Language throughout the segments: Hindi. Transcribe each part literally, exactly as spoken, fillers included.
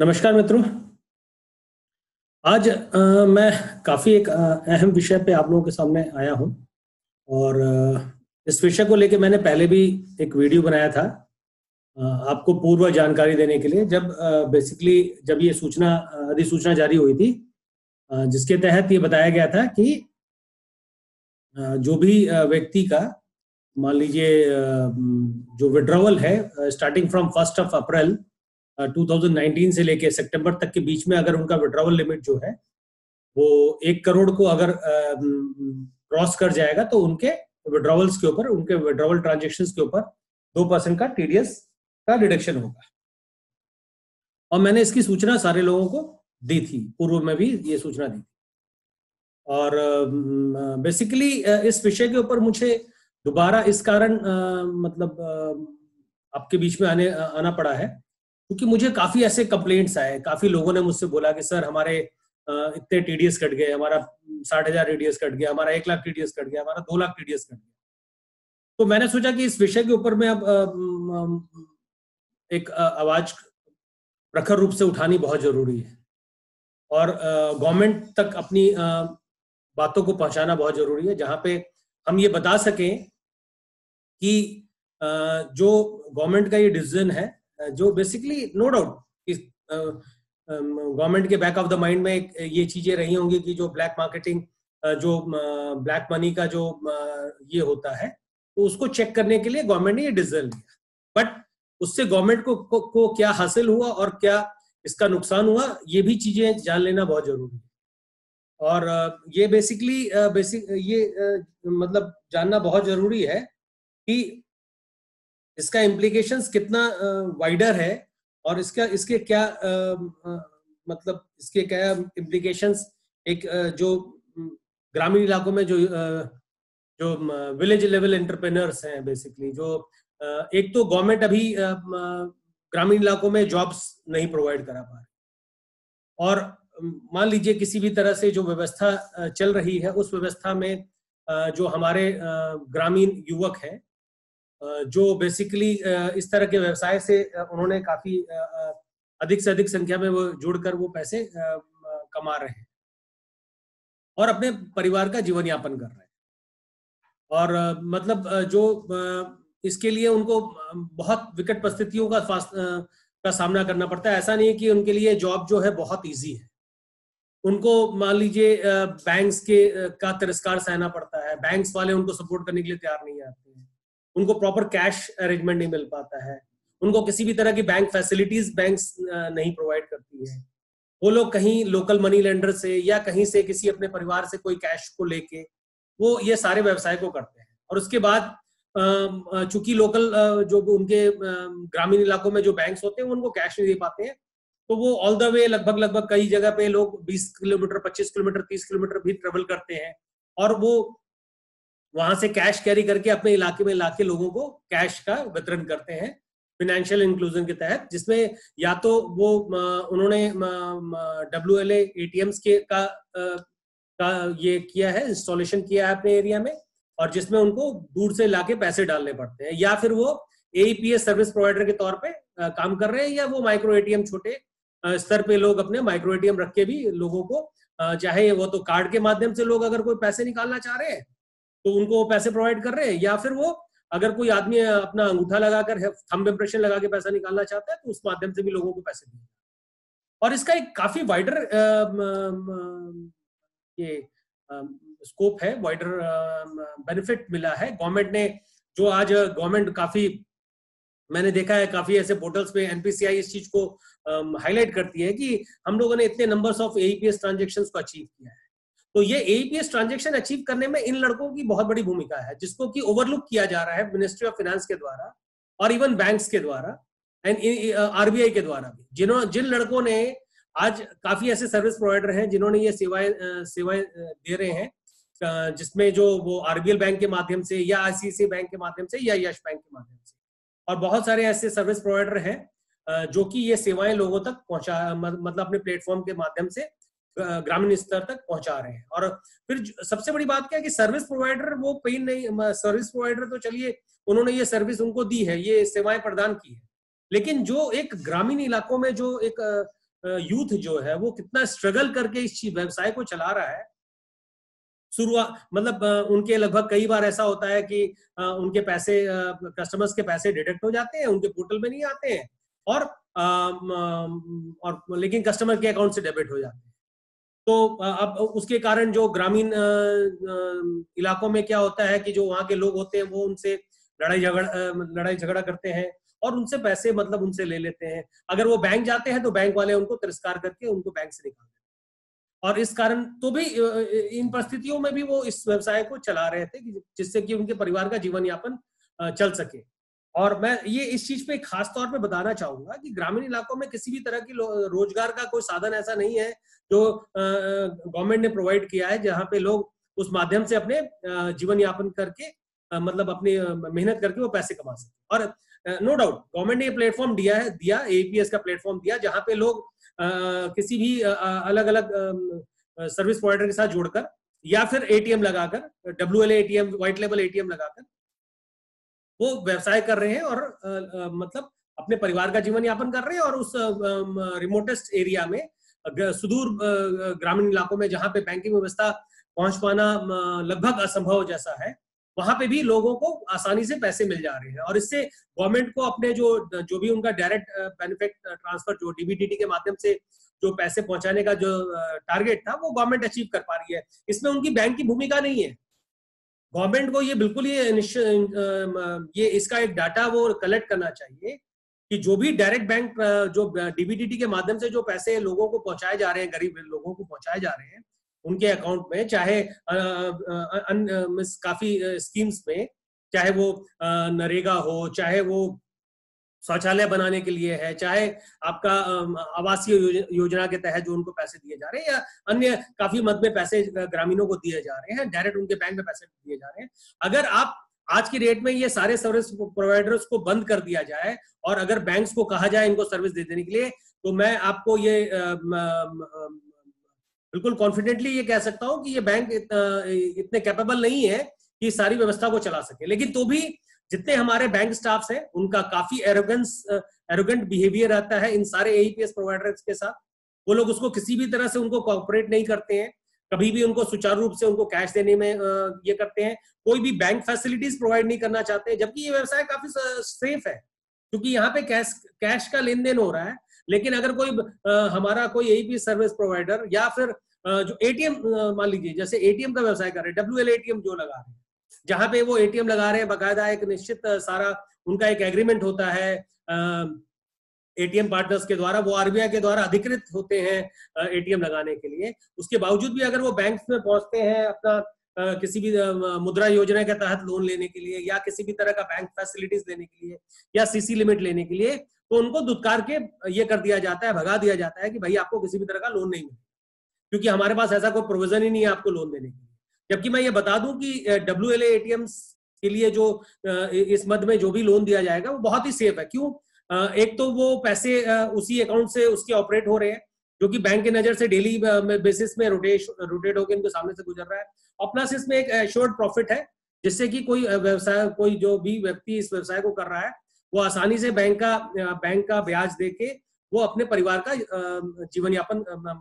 नमस्कार मित्रों। आज आ, मैं काफ़ी एक आ, अहम विषय पे आप लोगों के सामने आया हूं और आ, इस विषय को लेके मैंने पहले भी एक वीडियो बनाया था आ, आपको पूर्व जानकारी देने के लिए। जब बेसिकली जब ये सूचना अधिसूचना जारी हुई थी, आ, जिसके तहत ये बताया गया था कि आ, जो भी आ, व्यक्ति का मान लीजिए जो विड्रॉवल है starting from first of April two thousand nineteen से लेके सितंबर तक के बीच में, अगर उनका विड्रॉवल लिमिट जो है वो एक करोड़ को अगर क्रॉस कर जाएगा तो उनके विड्रॉवल्स के ऊपर, उनके विड्रॉवल ट्रांजेक्शन्स के ऊपर दो परसेंट का टीडीएस का डिडक्शन होगा। और मैंने इसकी सूचना सारे लोगों को दी थी, पूर्व में भी ये सूचना दी थी। और बेसिकली इस विषय के ऊपर मुझे दोबारा इस कारण मतलब आपके बीच में आने आना पड़ा है क्योंकि मुझे काफी ऐसे कंप्लेंट्स आए। काफी लोगों ने मुझसे बोला कि सर हमारे इतने टीडीएस कट गए, हमारा साठ हजार टीडीएस कट गया, हमारा एक लाख टीडीएस कट गया, हमारा दो लाख टीडीएस कट गया। तो मैंने सोचा कि इस विषय के ऊपर में अब एक आवाज प्रखर रूप से उठानी बहुत जरूरी है और गवर्नमेंट तक अपनी बातों को पहुंचाना बहुत जरूरी है, जहां पे हम ये बता सकें कि जो गवर्नमेंट का ये डिसीजन है, जो बेसिकली नो डाउट गवर्नमेंट के बैक ऑफ द माइंड में ये चीजें रही होंगी कि जो ब्लैक मार्केटिंग, जो ब्लैक मनी का जो ये होता है, तो उसको चेक करने के लिए गवर्नमेंट ने ये डिसीजन लिया। बट उससे गवर्नमेंट को, को को क्या हासिल हुआ और क्या इसका नुकसान हुआ, ये भी चीजें जान लेना बहुत जरूरी है। और ये बेसिकली बेसिक ये मतलब जानना बहुत जरूरी है कि इसका इम्प्लीकेशंस कितना वाइडर है और इसका इसके क्या आ, आ, मतलब इसके क्या इम्प्लीकेशंस एक आ, जो ग्रामीण इलाकों में जो आ, जो विलेज लेवल एंटरप्रेन्योर्स हैं, बेसिकली जो आ, एक तो गवर्नमेंट अभी ग्रामीण इलाकों में जॉब्स नहीं प्रोवाइड करा पा रही और मान लीजिए किसी भी तरह से जो व्यवस्था चल रही है उस व्यवस्था में जो हमारे ग्रामीण युवक हैं, जो बेसिकली इस तरह के व्यवसाय से उन्होंने काफी अधिक से अधिक संख्या में वो जुड़कर वो पैसे कमा रहे हैं और अपने परिवार का जीवन यापन कर रहे हैं। और मतलब जो इसके लिए उनको बहुत विकट परिस्थितियों का का सामना करना पड़ता है। ऐसा नहीं है कि उनके लिए जॉब जो है बहुत ईजी है। उनको मान लीजिए बैंक्स के का तिरस्कार सहना पड़ता है, बैंक्स वाले उनको सपोर्ट करने के लिए तैयार नहीं आते हैं, उनको प्रॉपर कैश अरेंजमेंट नहीं मिल पाता है, उनको किसी भी तरह की बैंक फैसिलिटीज बैंक्स नहीं प्रोवाइड करती है। वो लोग कहीं लोकल मनी लेंडर से या कहीं से किसी अपने परिवार से कोई कैश को लेके वो ये सारे व्यवसाय को करते हैं। और उसके बाद चूंकि लोकल जो उनके ग्रामीण इलाकों में जो बैंक्स होते हैं उनको कैश नहीं दे पाते हैं, तो वो ऑल द वे लगभग लगभग कई जगह पे लोग बीस किलोमीटर, पच्चीस किलोमीटर, तीस किलोमीटर भी ट्रेवल करते हैं और वो वहां से कैश कैरी करके अपने इलाके में लाके लोगों को कैश का वितरण करते हैं फाइनेंशियल इंक्लूजन के तहत, जिसमें या तो वो उन्होंने डब्ल्यू एल एटीएम्स के का, का ये किया है, इंस्टॉलेशन किया है अपने एरिया में, और जिसमें उनको दूर से लाके पैसे डालने पड़ते हैं, या फिर वो एईपीएस सर्विस प्रोवाइडर के तौर पे काम कर रहे हैं, या वो माइक्रो एटीएम छोटे स्तर पे लोग अपने माइक्रो एटीएम रख के भी लोगों को, चाहे वो तो कार्ड के माध्यम से लोग अगर कोई पैसे निकालना चाह रहे हैं तो उनको वो पैसे प्रोवाइड कर रहे हैं, या फिर वो अगर कोई आदमी अपना अंगूठा लगाकर थंब इंप्रेशन लगा के पैसा निकालना चाहता है तो उस माध्यम से भी लोगों को पैसे दिए। और इसका एक काफी वाइडर ये स्कोप है, वाइडर बेनिफिट मिला है गवर्नमेंट ने। जो आज गवर्नमेंट काफी, मैंने देखा है काफी ऐसे पोर्टल्स पे एनपीसीआई इस चीज को हाईलाइट करती है कि हम लोगों ने इतने नंबर्स ऑफ एईपीएस ट्रांजैक्शंस को अचीव किया है। तो ये एईपीएस ट्रांजैक्शन अचीव करने में इन लड़कों की बहुत बड़ी भूमिका है, जिसको कि ओवरलुक किया जा रहा है मिनिस्ट्री ऑफ फाइनेंस के द्वारा और इवन बैंक्स के द्वारा एंड आरबीआई के द्वारा भी। जिन्होंने जिन लड़कों ने आज काफी ऐसे सर्विस प्रोवाइडर हैं जिन्होंने ये सेवाएं सेवाएं दे रहे हैं, जिसमें जो वो आरबीएल बैंक के माध्यम से या आईसीआईसीआई बैंक के माध्यम से या यश बैंक के माध्यम से, और बहुत सारे ऐसे सर्विस प्रोवाइडर हैं जो कि ये सेवाएं लोगों तक पहुंचा, मतलब अपने प्लेटफॉर्म के माध्यम से ग्रामीण स्तर तक पहुंचा रहे हैं। और फिर सबसे बड़ी बात क्या है कि सर्विस प्रोवाइडर वो पेन नहीं, सर्विस प्रोवाइडर तो चलिए उन्होंने ये सर्विस उनको दी है, ये सेवाएं प्रदान की है, लेकिन जो एक ग्रामीण इलाकों में जो एक यूथ जो है वो कितना स्ट्रगल करके इस व्यवसाय को चला रहा है। शुरुआत मतलब उनके लगभग कई बार ऐसा होता है कि उनके पैसे, कस्टमर्स के पैसे डिडक्ट हो जाते हैं, उनके पोर्टल में नहीं आते हैं, और और लेकिन कस्टमर के अकाउंट से डेबिट हो जाते हैं। तो अब उसके कारण जो ग्रामीण इलाकों में क्या होता है कि जो वहाँ के लोग होते हैं वो उनसे लड़ाई झगड़ा लड़ाई झगड़ा करते हैं और उनसे पैसे मतलब उनसे ले लेते हैं। अगर वो बैंक जाते हैं तो बैंक वाले उनको तिरस्कार करके उनको बैंक से निकाल देते हैं। और इस कारण तो भी इन परिस्थितियों में भी वो इस व्यवसाय को चला रहे थे जिससे कि उनके परिवार का जीवन यापन चल सके। और मैं ये इस चीज पे खास तौर पे बताना चाहूंगा कि ग्रामीण इलाकों में किसी भी तरह की रोजगार का कोई साधन ऐसा नहीं है जो गवर्नमेंट ने प्रोवाइड किया है, जहां पे लोग उस माध्यम से अपने जीवन यापन करके मतलब अपनी मेहनत करके वो पैसे कमा सके। और नो डाउट गवर्नमेंट ने ये प्लेटफॉर्म दिया है दिया एपीएस का प्लेटफॉर्म दिया, जहां पे लोग आ, किसी भी अलग अलग सर्विस प्रोवाइडर के साथ जोड़कर या फिर एटीएम लगाकर, W L ATM, white label ATM लगाकर वो व्यवसाय कर रहे हैं और आ, आ, मतलब अपने परिवार का जीवन यापन कर रहे हैं। और उस रिमोटेस्ट एरिया में, सुदूर ग्रामीण इलाकों में जहां पे बैंकिंग व्यवस्था पहुंच पाना लगभग असंभव जैसा है, वहां पे भी लोगों को आसानी से पैसे मिल जा रहे हैं। और इससे गवर्नमेंट को अपने जो जो भी उनका डायरेक्ट बेनिफिट ट्रांसफर जो डीबीटीटी के माध्यम से जो पैसे पहुंचाने का जो टारगेट था वो गवर्नमेंट अचीव कर पा रही है। इसमें उनकी बैंक की भूमिका नहीं है। गवर्नमेंट को ये बिल्कुल ये ये इसका एक डाटा वो कलेक्ट करना चाहिए कि जो भी डायरेक्ट बैंक जो डीबीटीटी के माध्यम से जो पैसे लोगों को पहुंचाए जा रहे हैं, गरीब लोगों को पहुंचाए जा रहे हैं उनके अकाउंट में, चाहे काफी स्कीम्स में, चाहे वो नरेगा हो, चाहे वो शौचालय बनाने के लिए है, चाहे आपका आवासीय योजना के तहत जो उनको पैसे दिए जा रहे हैं, या अन्य काफी मद में पैसे ग्रामीणों को दिए जा रहे हैं, डायरेक्ट उनके बैंक में पैसे दिए जा रहे हैं। अगर आप आज की डेट में ये सारे सर्विस प्रोवाइडर्स को बंद कर दिया जाए और अगर बैंक्स को कहा जाए इनको सर्विस दे देने के लिए, तो मैं आपको ये बिल्कुल कॉन्फिडेंटली ये कह सकता हूं कि ये बैंक इतने कैपेबल नहीं है कि सारी व्यवस्था को चला सके। लेकिन तो भी जितने हमारे बैंक स्टाफ्स हैं उनका काफी एरोगेंस एरोगेंट बिहेवियर रहता है इन सारे एईपीएस प्रोवाइडर्स के साथ। वो लोग उसको किसी भी तरह से उनको कोऑपरेट नहीं करते हैं, कभी भी उनको सुचारू रूप से उनको कैश देने में ये करते हैं, कोई भी बैंक फैसिलिटीज प्रोवाइड नहीं करना चाहते, जबकि ये व्यवसाय काफी सेफ है क्योंकि यहाँ पे कैश कैश का लेन देन हो रहा है। लेकिन अगर कोई आ, हमारा कोई एईपीएस सर्विस प्रोवाइडर या फिर आ, जो एटीएम मान लीजिए जैसे एटीएम का व्यवसाय कर रहे हैं, डब्ल्यू एल एटीएम जो लगा रहे हैं, जहां पे वो एटीएम लगा रहे हैं बाकायदा एक निश्चित सारा उनका एक एग्रीमेंट होता है एटीएम पार्टनर्स के द्वारा, वो आरबीआई के द्वारा अधिकृत होते हैं एटीएम लगाने के लिए। उसके बावजूद भी अगर वो बैंक में पहुंचते हैं अपना आ, किसी भी मुद्रा योजना के तहत लोन लेने के लिए या किसी भी तरह का बैंक फैसिलिटीज लेने के लिए या सीसी लिमिट लेने के लिए, तो उनको दुत्कार के ये कर दिया जाता है, भगा दिया जाता है कि भाई आपको किसी भी तरह का लोन नहीं मिलेगा क्योंकि हमारे पास ऐसा कोई प्रोविजन ही नहीं है आपको लोन देने के लिए। जबकि मैं ये बता दूं कि डब्ल्यू एल एटीएम्स के लिए जो इस मद में जो भी लोन दिया जाएगा वो बहुत ही सेफ है। क्यों? एक तो वो पैसे उसी अकाउंट से उसके ऑपरेट हो रहे हैं जो कि बैंक की नजर से डेली बेसिस में रोटेट रोटेट होकर इनके सामने से गुजर रहा है, और प्लस इसमें एक एश्योर्ड प्रॉफिट है जिससे कि कोई व्यवसाय कोई जो भी व्यक्ति इस व्यवसाय को कर रहा है वो आसानी से बैंक का बैंक का ब्याज देके वो अपने परिवार का जीवन यापन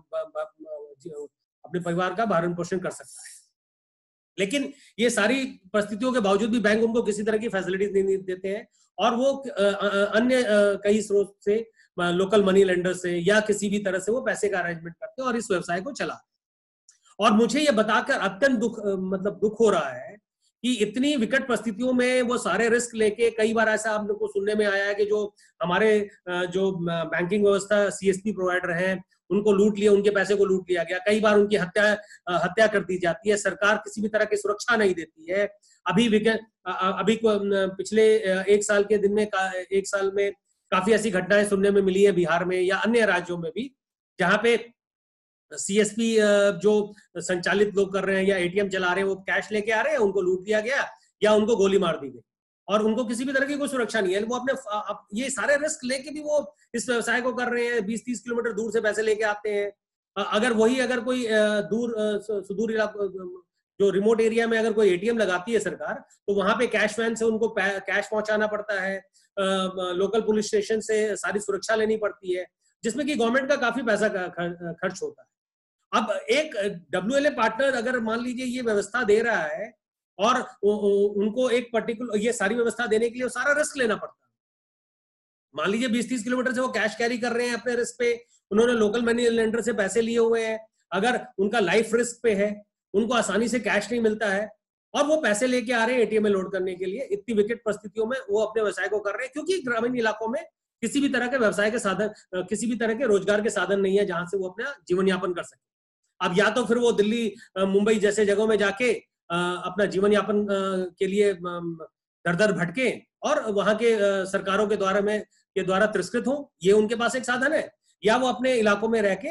अपने परिवार का भरण पोषण कर सकता है। लेकिन ये सारी परिस्थितियों के बावजूद भी बैंक उनको किसी तरह की फैसिलिटीज नहीं देते हैं और वो अन्य कई स्रोत से, लोकल मनी लेंडर से या किसी भी तरह से वो पैसे का अरेंजमेंट करते हैं और इस व्यवसाय को चला। और मुझे ये बताकर अत्यंत दुख मतलब दुख हो रहा है कि इतनी विकट परिस्थितियों में वो सारे रिस्क लेके, कई बार ऐसा आप लोग को सुनने में आया है कि जो हमारे जो बैंकिंग व्यवस्था सीएसपी प्रोवाइडर हैं उनको लूट लिया, उनके पैसे को लूट लिया गया, कई बार उनकी हत्या हत्या कर दी जाती है, सरकार किसी भी तरह की सुरक्षा नहीं देती है। अभी अभी पिछले एक साल के दिन में एक साल में काफी ऐसी घटनाएं सुनने में मिली है बिहार में या अन्य राज्यों में भी, जहां पे सीएसपी जो संचालित लोग कर रहे हैं या एटीएम चला रहे हैं वो कैश लेके आ रहे हैं, उनको लूट दिया गया या उनको गोली मार दी गई और उनको किसी भी तरह की कोई सुरक्षा नहीं है। वो अपने ये सारे रिस्क लेके भी वो इस व्यवसाय को कर रहे हैं, बीस तीस किलोमीटर दूर से पैसे लेके आते हैं। अगर वही अगर कोई दूर सुदूर इलाका जो रिमोट एरिया में अगर कोई एटीएम लगाती है सरकार, तो वहां पे कैश वैन से उनको कैश पहुंचाना पड़ता है, लोकल पुलिस स्टेशन से सारी सुरक्षा लेनी पड़ती है, जिसमें कि गवर्नमेंट का काफी पैसा खर्च होता है। अब एक डब्ल्यू एल ए पार्टनर अगर मान लीजिए ये व्यवस्था दे रहा है और उनको एक पर्टिकुलर ये सारी व्यवस्था देने के लिए सारा रिस्क लेना पड़ता है। मान लीजिए बीस तीस किलोमीटर से वो कैश कैरी कर रहे हैं अपने रिस्क पे, उन्होंने लोकल मनी लेंडर से पैसे लिए हुए हैं, अगर उनका लाइफ रिस्क पे है, उनको आसानी से कैश नहीं मिलता है और वो पैसे लेके आ रहे हैं एटीएम में लोड करने के लिए, इतनी विकट परिस्थितियों में वो अपने व्यवसाय को कर रहे हैं, क्योंकि ग्रामीण इलाकों में किसी भी तरह के व्यवसाय के साधन, किसी भी तरह के रोजगार के साधन नहीं है जहां से वो अपना जीवन यापन कर सके। अब या तो फिर वो दिल्ली मुंबई जैसे जगहों में जाके अपना जीवन यापन के लिए दर दर भटके और वहां के सरकारों के द्वारा में के द्वारा तिरस्कृत हो, ये उनके पास एक साधन है, या वो अपने इलाकों में रह के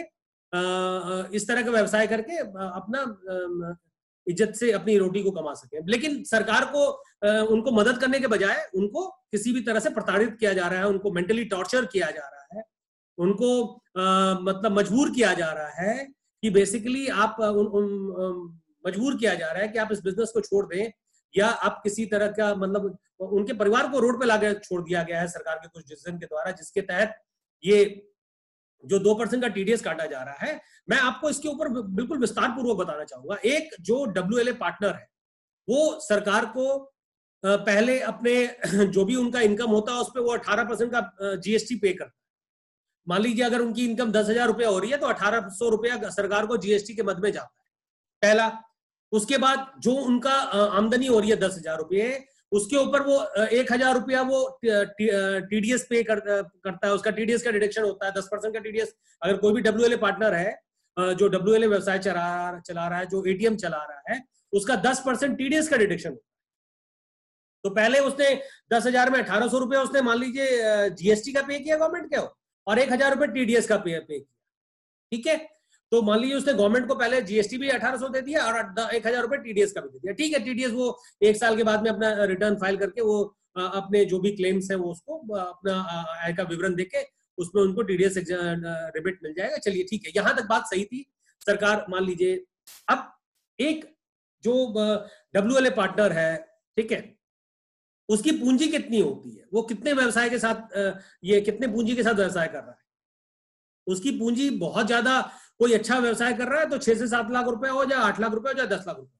इस तरह का व्यवसाय करके अपना इज्जत से अपनी रोटी को कमा सके। लेकिन सरकार को उनको मदद करने के बजाय उनको किसी भी तरह से प्रताड़ित किया जा रहा है, उनको मेंटली टॉर्चर किया जा रहा है, उनको आ, मतलब मजबूर किया जा रहा है कि बेसिकली आप उन, उन, मजबूर किया जा रहा है कि आप इस बिजनेस को छोड़ दें, या आप किसी तरह का मतलब उनके परिवार को रोड पे लाकर छोड़ दिया गया है सरकार के कुछ डिसीजन के द्वारा, जिसके तहत ये जो दो परसेंट का टीडीएस काटा जा रहा है। मैं आपको इसके ऊपर बिल्कुल विस्तार पूर्वक बताना चाहूंगा। एक जो डब्ल्यू एल ए पार्टनर है वो सरकार को पहले अपने जो भी उनका इनकम होता है उस पर वो अठारह परसेंट का जीएसटी पे करता है। मान लीजिए अगर उनकी इनकम दस हजार रुपया हो रही है तो अठारह सौ रुपया सरकार को जीएसटी के मद में जाता है, पहला। उसके बाद जो उनका आमदनी हो रही है दस हजार रुपये, उसके ऊपर वो एक हजार रुपया वो टीडीएस पे कर, करता है, उसका टीडीएस का डिडक्शन होता है, दस परसेंट का टीडीएस। अगर कोई भी डब्ल्यू एल ए पार्टनर है जो डब्ल्यू एल ए व्यवसाय चला चला रहा है, जो एटीएम चला रहा है, उसका दस परसेंट टीडीएस का डिडक्शन होता है। तो पहले उसने दस हजार में अठारह सौ रुपया उसने मान लीजिए जीएसटी का पे किया गवर्नमेंट के, और एक हजार रुपये टीडीएस का पे पे किया, ठीक है। तो मान लीजिए उसने गवर्नमेंट को पहले जीएसटी भी अठारह सौ दे दिया और एक हजार रुपए टीडीएस का भी दे दिया, ठीक है। टीडीएस वो एक साल के बाद में अपना रिटर्न फाइल करके वो अपने जो भी क्लेम्स हैं वो उसको अपना आय का विवरण देके उसमें उनको टीडीएस रिबेट मिल जाएगा। चलिए ठीक है, यहां तक बात सही थी। सरकार मान लीजिए अब एक जो डब्ल्यू एल ए पार्टनर है, ठीक है, उसकी पूंजी कितनी होती है, वो कितने व्यवसाय के साथ ये कितने पूंजी के साथ व्यवसाय कर रहा है। उसकी पूंजी बहुत ज्यादा, कोई अच्छा व्यवसाय कर रहा है तो छह से सात लाख रुपए हो जाए, आठ लाख रुपए हो जाए, दस लाख रुपए,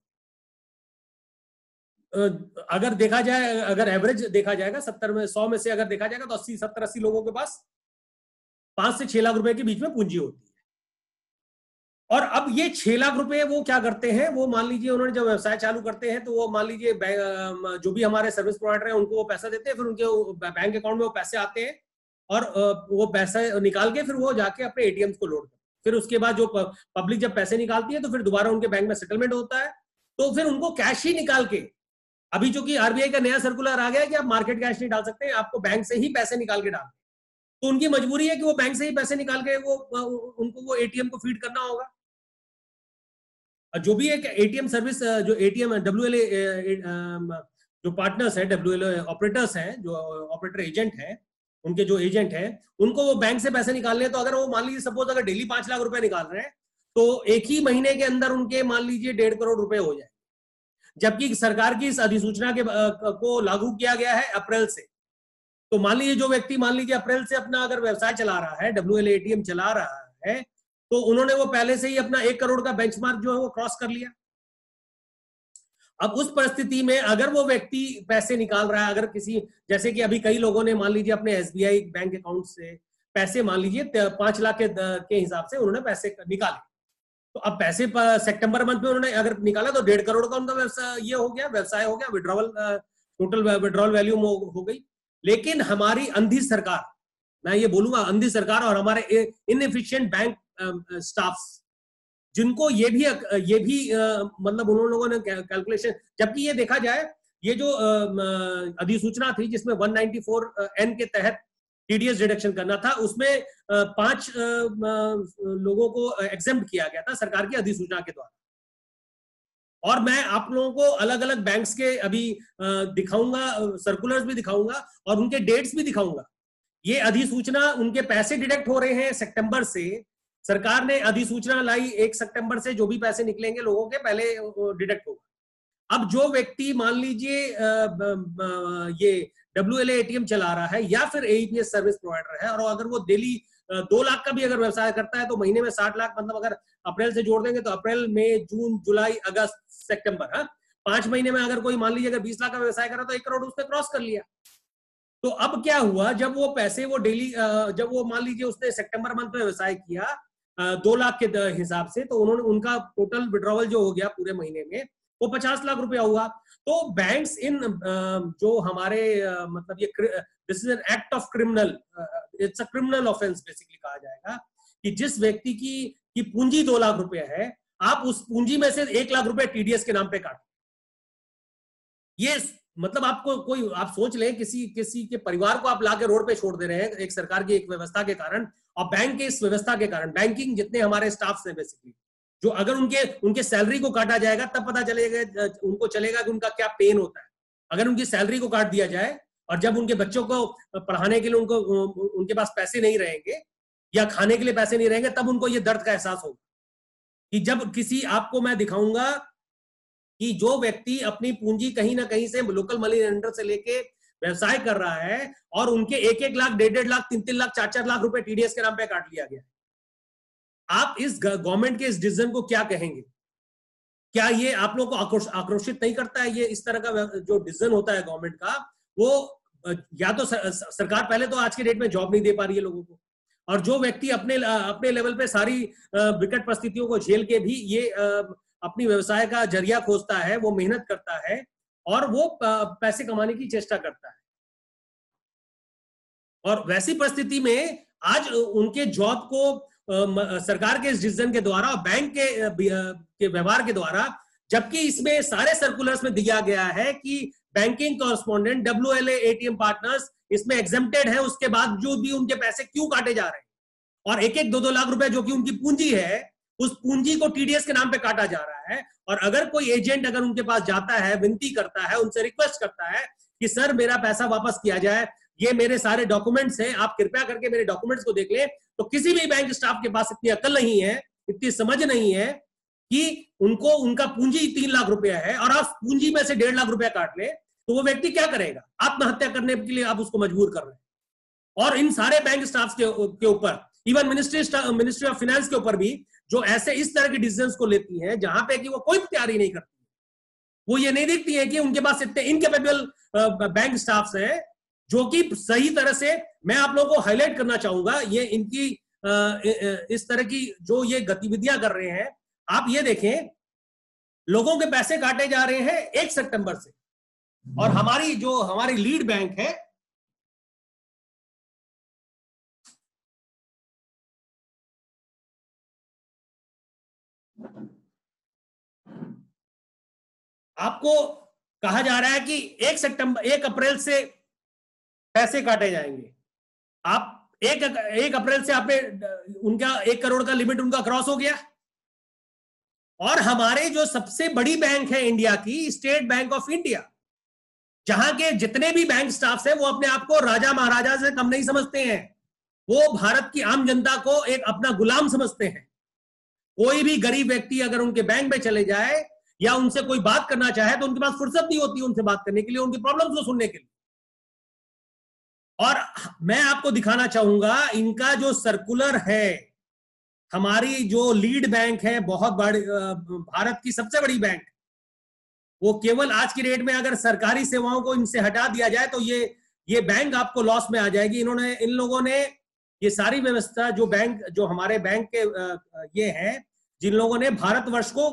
अगर देखा जाए, अगर एवरेज देखा जाएगा सत्तर में सौ में से अगर देखा जाएगा तो अस्सी सत्तर अस्सी लोगों के पास पांच से छह लाख रुपए के बीच में पूंजी होती है। और अब ये छह लाख रुपए वो क्या करते हैं, वो मान लीजिए उन्होंने जब व्यवसाय चालू करते हैं तो वो मान लीजिए जो भी हमारे सर्विस प्रोवाइडर हैं उनको वो पैसा देते हैं, फिर उनके बैंक अकाउंट में वो पैसे आते हैं और वो पैसा निकाल के फिर वो जाके अपने एटीएम को लोड करते हैं। फिर उसके बाद जो पब्लिक जब पैसे निकालती है तो फिर दोबारा उनके बैंक में सेटलमेंट होता है, तो फिर उनको कैश ही निकाल के, अभी चूंकि आरबीआई का नया सर्कुलर आ गया है कि आप मार्केट कैश नहीं डाल सकते हैं, आपको बैंक से ही पैसे निकाल के डालते, तो उनकी मजबूरी है कि वो बैंक से ही पैसे निकाल के वो उनको वो एटीएम को फीड करना होगा। जो भी एक एटीएम सर्विस, जो एटीएम डब्ल्यू एल ए जो पार्टनर्स है, डब्ल्यू एल ए ऑपरेटर्स हैं, जो ऑपरेटर एजेंट है, उनके जो एजेंट हैं, उनको वो बैंक से पैसे निकालने हैं। तो अगर वो मान लीजिए सपोज अगर डेली पांच लाख रुपए निकाल रहे हैं तो एक ही महीने के अंदर उनके मान लीजिए डेढ़ करोड़ रुपए हो जाए, जबकि सरकार की इस अधिसूचना के को लागू किया गया है अप्रैल से। तो मान लीजिए जो व्यक्ति मान लीजिए अप्रैल से अपना अगर व्यवसाय चला रहा है, डब्ल्यू एल ए एटीएम चला रहा है, तो उन्होंने वो पहले से ही अपना एक करोड़ का बेंचमार्क जो है वो क्रॉस कर लिया। अब उस परिस्थिति में अगर वो व्यक्ति पैसे निकाल रहा है, अगर किसी जैसे कि अभी कई लोगों ने मान लीजिए अपने एसबीआई बैंक अकाउंट से पैसे मान लीजिए पांच लाख के, के हिसाब से उन्होंने पैसे निकाले, तो अब पैसे सितंबर मंथ में उन्होंने अगर निकाला तो डेढ़ करोड़ का उनका व्यवसाय ये हो गया, व्यवसाय हो गया, विड्रॉवल टोटल विड्रॉवल वैल्यू हो गई। लेकिन हमारी अंधी सरकार, मैं ये बोलूंगा अंधी सरकार, और हमारे इनएफिशिएंट बैंक स्टाफ्स, जिनको ये भी ये भी मतलब उन लोगों ने कैलकुलेशन, जबकि ये देखा जाए ये जो अधिसूचना थी जिसमें एक सौ चौरानवे एन के तहत टीडीएस डिडक्शन करना था, उसमें पांच लोगों को एग्जेम्प्ट किया गया था सरकार की अधिसूचना के द्वारा। और मैं आप लोगों को अलग अलग बैंक्स के अभी दिखाऊंगा, सर्कुलर्स भी दिखाऊंगा और उनके डेट्स भी दिखाऊंगा। ये अधिसूचना, उनके पैसे डिडक्ट हो रहे हैं सितंबर से, सरकार ने अधिसूचना लाई एक सितंबर से, जो भी पैसे निकलेंगे लोगों के पहले डिडक्ट होगा। अब जो व्यक्ति मान लीजिए ये डब्ल्यू एल ए एटीएम चला रहा है या फिर एईपीएस सर्विस प्रोवाइडर है, और अगर वो डेली दो लाख का भी अगर व्यवसाय करता है तो महीने में साठ लाख, मतलब अगर अप्रैल से जोड़ देंगे तो अप्रैल, मई, जून, जुलाई, अगस्त, सितंबर, हाँ, पांच महीने में अगर कोई मान लीजिए अगर बीस लाख का व्यवसाय करा तो एक करोड़ उसने क्रॉस कर लिया। तो अब क्या हुआ, जब वो पैसे वो डेली, जब वो मान लीजिए उसने सितंबर मंथ में व्यवसाय किया दो लाख के हिसाब से, तो उन्होंने उनका टोटल विड्रॉवल जो हो गया पूरे महीने में वो पचास लाख रुपया हुआ। तो बैंक्स इन जो हमारे मतलब ये this is an act of criminal, it's a criminal offence basically कहा जाएगा, कि जिस व्यक्ति की की पूंजी दो लाख रुपया है, आप उस पूंजी में से एक लाख रुपए टीडीएस के नाम पे काट, ये मतलब आपको कोई, आप सोच लें किसी किसी के परिवार को आप लाके रोड पे छोड़ दे रहे हैं एक सरकार की एक व्यवस्था के कारण, और बैंक के इस व्यवस्था के कारण, बैंकिंग जितने हमारे स्टाफ से बेसिकली, जो अगर उनके उनके सैलरी को काटा जाएगा तब पता चलेगा उनको चलेगा कि उनका क्या पेन होता है। अगर उनकी सैलरी को काट दिया जाए और जब उनके बच्चों को पढ़ाने के लिए उनको उनके पास पैसे नहीं रहेंगे या खाने के लिए पैसे नहीं रहेंगे, तब उनको ये दर्द का एहसास होगा। कि जब किसी, आपको मैं दिखाऊंगा कि जो व्यक्ति अपनी पूंजी कहीं ना कहीं से लोकल मनी लेंडर से लेके व्यवसाय कर रहा है और उनके एक एक लाख, डेढ़ डेढ़ लाख, तीन तीन लाख, चार चार लाख रुपए टीडीएस के नाम पे काट लिया गया, आप इस गवर्नमेंट के इस डिसीजन को क्या कहेंगे? क्या ये आप लोगों को आक्रोशित नहीं करता है? ये इस तरह का जो डिसीजन होता है गवर्नमेंट का, वो या तो सर, सरकार पहले तो आज के डेट में जॉब नहीं दे पा रही है लोगों को, और जो व्यक्ति अपने अपने लेवल पे सारी विकट परिस्थितियों को झेल के भी ये अपनी व्यवसाय का जरिया खोजता है, वो मेहनत करता है और वो पैसे कमाने की चेष्टा करता है, और वैसी परिस्थिति में आज उनके जॉब को सरकार के इस डिसीजन के द्वारा, बैंक के के व्यवहार के द्वारा, जबकि इसमें सारे सर्कुलर्स में दिया गया है कि banking correspondent, WLA, ATM partners इसमें एग्जेम्प्टेड है, उसके बावजूद भी उनके पैसे क्यों काटे जा रहे हैं? और एक एक दो दो लाख रुपए जो कि उनकी पूंजी है, उस पूंजी को टीडीएस के नाम पे काटा जा रहा है। और अगर कोई एजेंट अगर उनके पास जाता है, विनती करता है, उनसे रिक्वेस्ट करता है कि सर मेरा पैसा वापस किया जाए, ये मेरे सारे डॉक्यूमेंट्स हैं, आप कृपया करके मेरे डॉक्यूमेंट्स को देख लें, तो किसी भी बैंक स्टाफ के पास इतनी अकल नहीं है, इतनी समझ नहीं है कि उनको उनका पूंजी तीन लाख रुपया है और आप पूंजी में से डेढ़ लाख रुपया काट ले, तो वो व्यक्ति क्या करेगा? आत्महत्या करने के लिए आप उसको मजबूर कर रहे हैं। और इन सारे बैंक स्टाफ के ऊपर, even ministry ministry of finance के ऊपर भी, जो ऐसे इस तरह के डिसीजंस को लेती हैं जहां पे कि वो कोई तैयारी नहीं करती, वो ये नहीं देखती है कि उनके पास इतने इनकेपेबल बैंक स्टाफ्स हैं जो कि सही तरह से, मैं आप लोगों को हाईलाइट करना चाहूंगा, ये इनकी इस तरह की जो ये गतिविधियां कर रहे हैं, आप ये देखें, लोगों के पैसे काटे जा रहे हैं एक सितंबर से, और हमारी जो हमारी लीड बैंक है, आपको कहा जा रहा है कि एक सितंबर एक अप्रैल से पैसे काटे जाएंगे। आप एक एक अप्रैल से आपने उनका एक करोड़ का लिमिट उनका क्रॉस हो गया। और हमारे जो सबसे बड़ी बैंक है इंडिया की, स्टेट बैंक ऑफ इंडिया, जहां के जितने भी बैंक स्टाफ हैं वो अपने आप को राजा महाराजा से कम नहीं समझते हैं, वो भारत की आम जनता को एक अपना गुलाम समझते हैं। कोई भी गरीब व्यक्ति अगर उनके बैंक में चले जाए या उनसे कोई बात करना चाहे तो उनके पास फुर्सत नहीं होती उनसे बात करने के लिए, उनकी प्रॉब्लम्स को सुनने के लिए। और मैं आपको दिखाना चाहूंगा इनका जो सर्कुलर है, हमारी जो लीड बैंक है, बहुत बड़ी, भारत की सबसे बड़ी बैंक, वो केवल आज की डेट में अगर सरकारी सेवाओं को इनसे हटा दिया जाए तो ये ये बैंक आपको लॉस में आ जाएगी। इन्होंने इन लोगों ने ये सारी व्यवस्था, जो बैंक जो हमारे बैंक के ये हैं, जिन लोगों ने भारतवर्ष को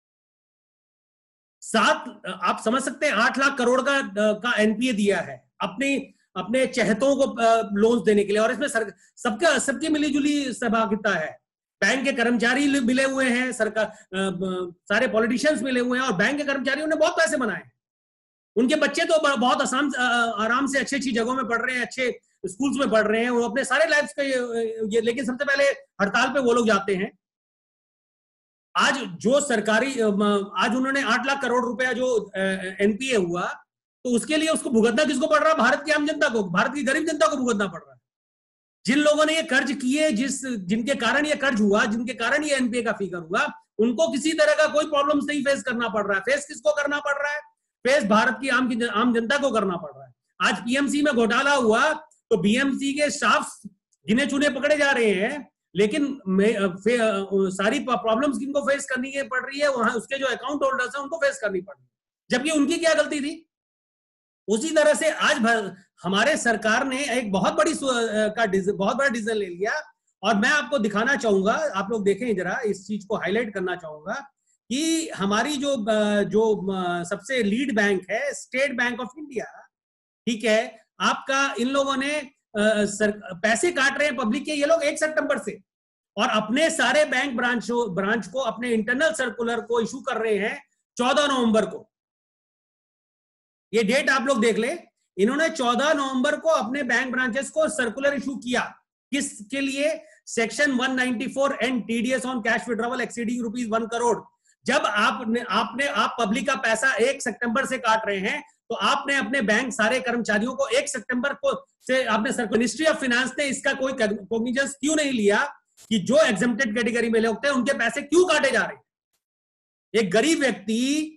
सात, आप समझ सकते हैं, आठ लाख करोड़ का का एनपीए दिया है अपनी अपने चहेतों को लोन्स देने के लिए, और इसमें सर, सबका सबकी मिलीजुली सहभागिता है। बैंक के कर्मचारी मिले हुए हैं, सरकार, सारे पॉलिटिशियंस मिले हुए हैं, और बैंक के कर्मचारियों ने बहुत पैसे बनाए। उनके बच्चे तो बहुत आसान आराम से अच्छी अच्छी जगहों में पढ़ रहे हैं, अच्छे स्कूल्स में पढ़ रहे हैं, वो अपने सारे लाइफ का ये, लेकिन सबसे पहले हड़ताल पे वो लोग जाते हैं। आज जो सरकारी, आज उन्होंने आठ लाख करोड़ रुपया जो एनपीए हुआ, तो उसके लिए उसको भुगतना किसको पड़ रहा है? भारत की आम जनता को, भारत की गरीब जनता को भुगतना पड़ रहा है। जिन लोगों ने ये कर्ज किए, जिस जिनके कारण ये कर्ज हुआ, जिनके कारण ये एनपीए का फिगर हुआ, उनको किसी तरह का कोई प्रॉब्लम्स नहीं फेस करना पड़ रहा है। फेस किसको करना पड़ रहा है? फेस भारत की आम आम जनता को करना पड़ रहा है। आज पीएमसी में घोटाला हुआ तो बीएमसी के स्टाफ गिने चुने पकड़े जा रहे हैं, लेकिन सारी प्रॉब्लम्स किनको फेस करनी है पड़ रही है, वहां उसके जो अकाउंट होल्डर्स हैं उनको फेस करनी पड़ रही है, जबकि उनकी क्या गलती थी। उसी तरह से आज हमारे सरकार ने एक बहुत बड़ी का बहुत बड़ा डिसीजन ले लिया, और मैं आपको दिखाना चाहूंगा, आप लोग देखें जरा, इस चीज को हाईलाइट करना चाहूंगा कि हमारी जो जो सबसे लीड बैंक है स्टेट बैंक ऑफ इंडिया, ठीक है, आपका इन लोगों ने आ, सर, पैसे काट रहे हैं पब्लिक के ये लोग एक सितंबर से, और अपने सारे बैंक ब्रांच ब्रांच को अपने इंटरनल सर्कुलर को इशू कर रहे हैं चौदह नवंबर को। ये डेट आप लोग देख ले, इन्होंने चौदह नवंबर को अपने बैंक ब्रांचेस को सर्कुलर इशू किया। किसके लिए? Section one ninety four and TDS on cash withdrawal exceeding rupees one crore. जब आपने आपने आप पब्लिक का पैसा एक सितंबर से काट रहे हैं, तो आपने अपने बैंक सारे कर्मचारियों को एक सितंबर को से आपने सर्कुलर, मिनिस्ट्री ऑफ फाइनेंस ने इसका कोई कॉग्निजेंस क्यों नहीं लिया कि जो एग्जेम्प्टेड कैटेगरी में लोग थे उनके पैसे क्यों काटे जा रहे हैं? एक गरीब व्यक्ति,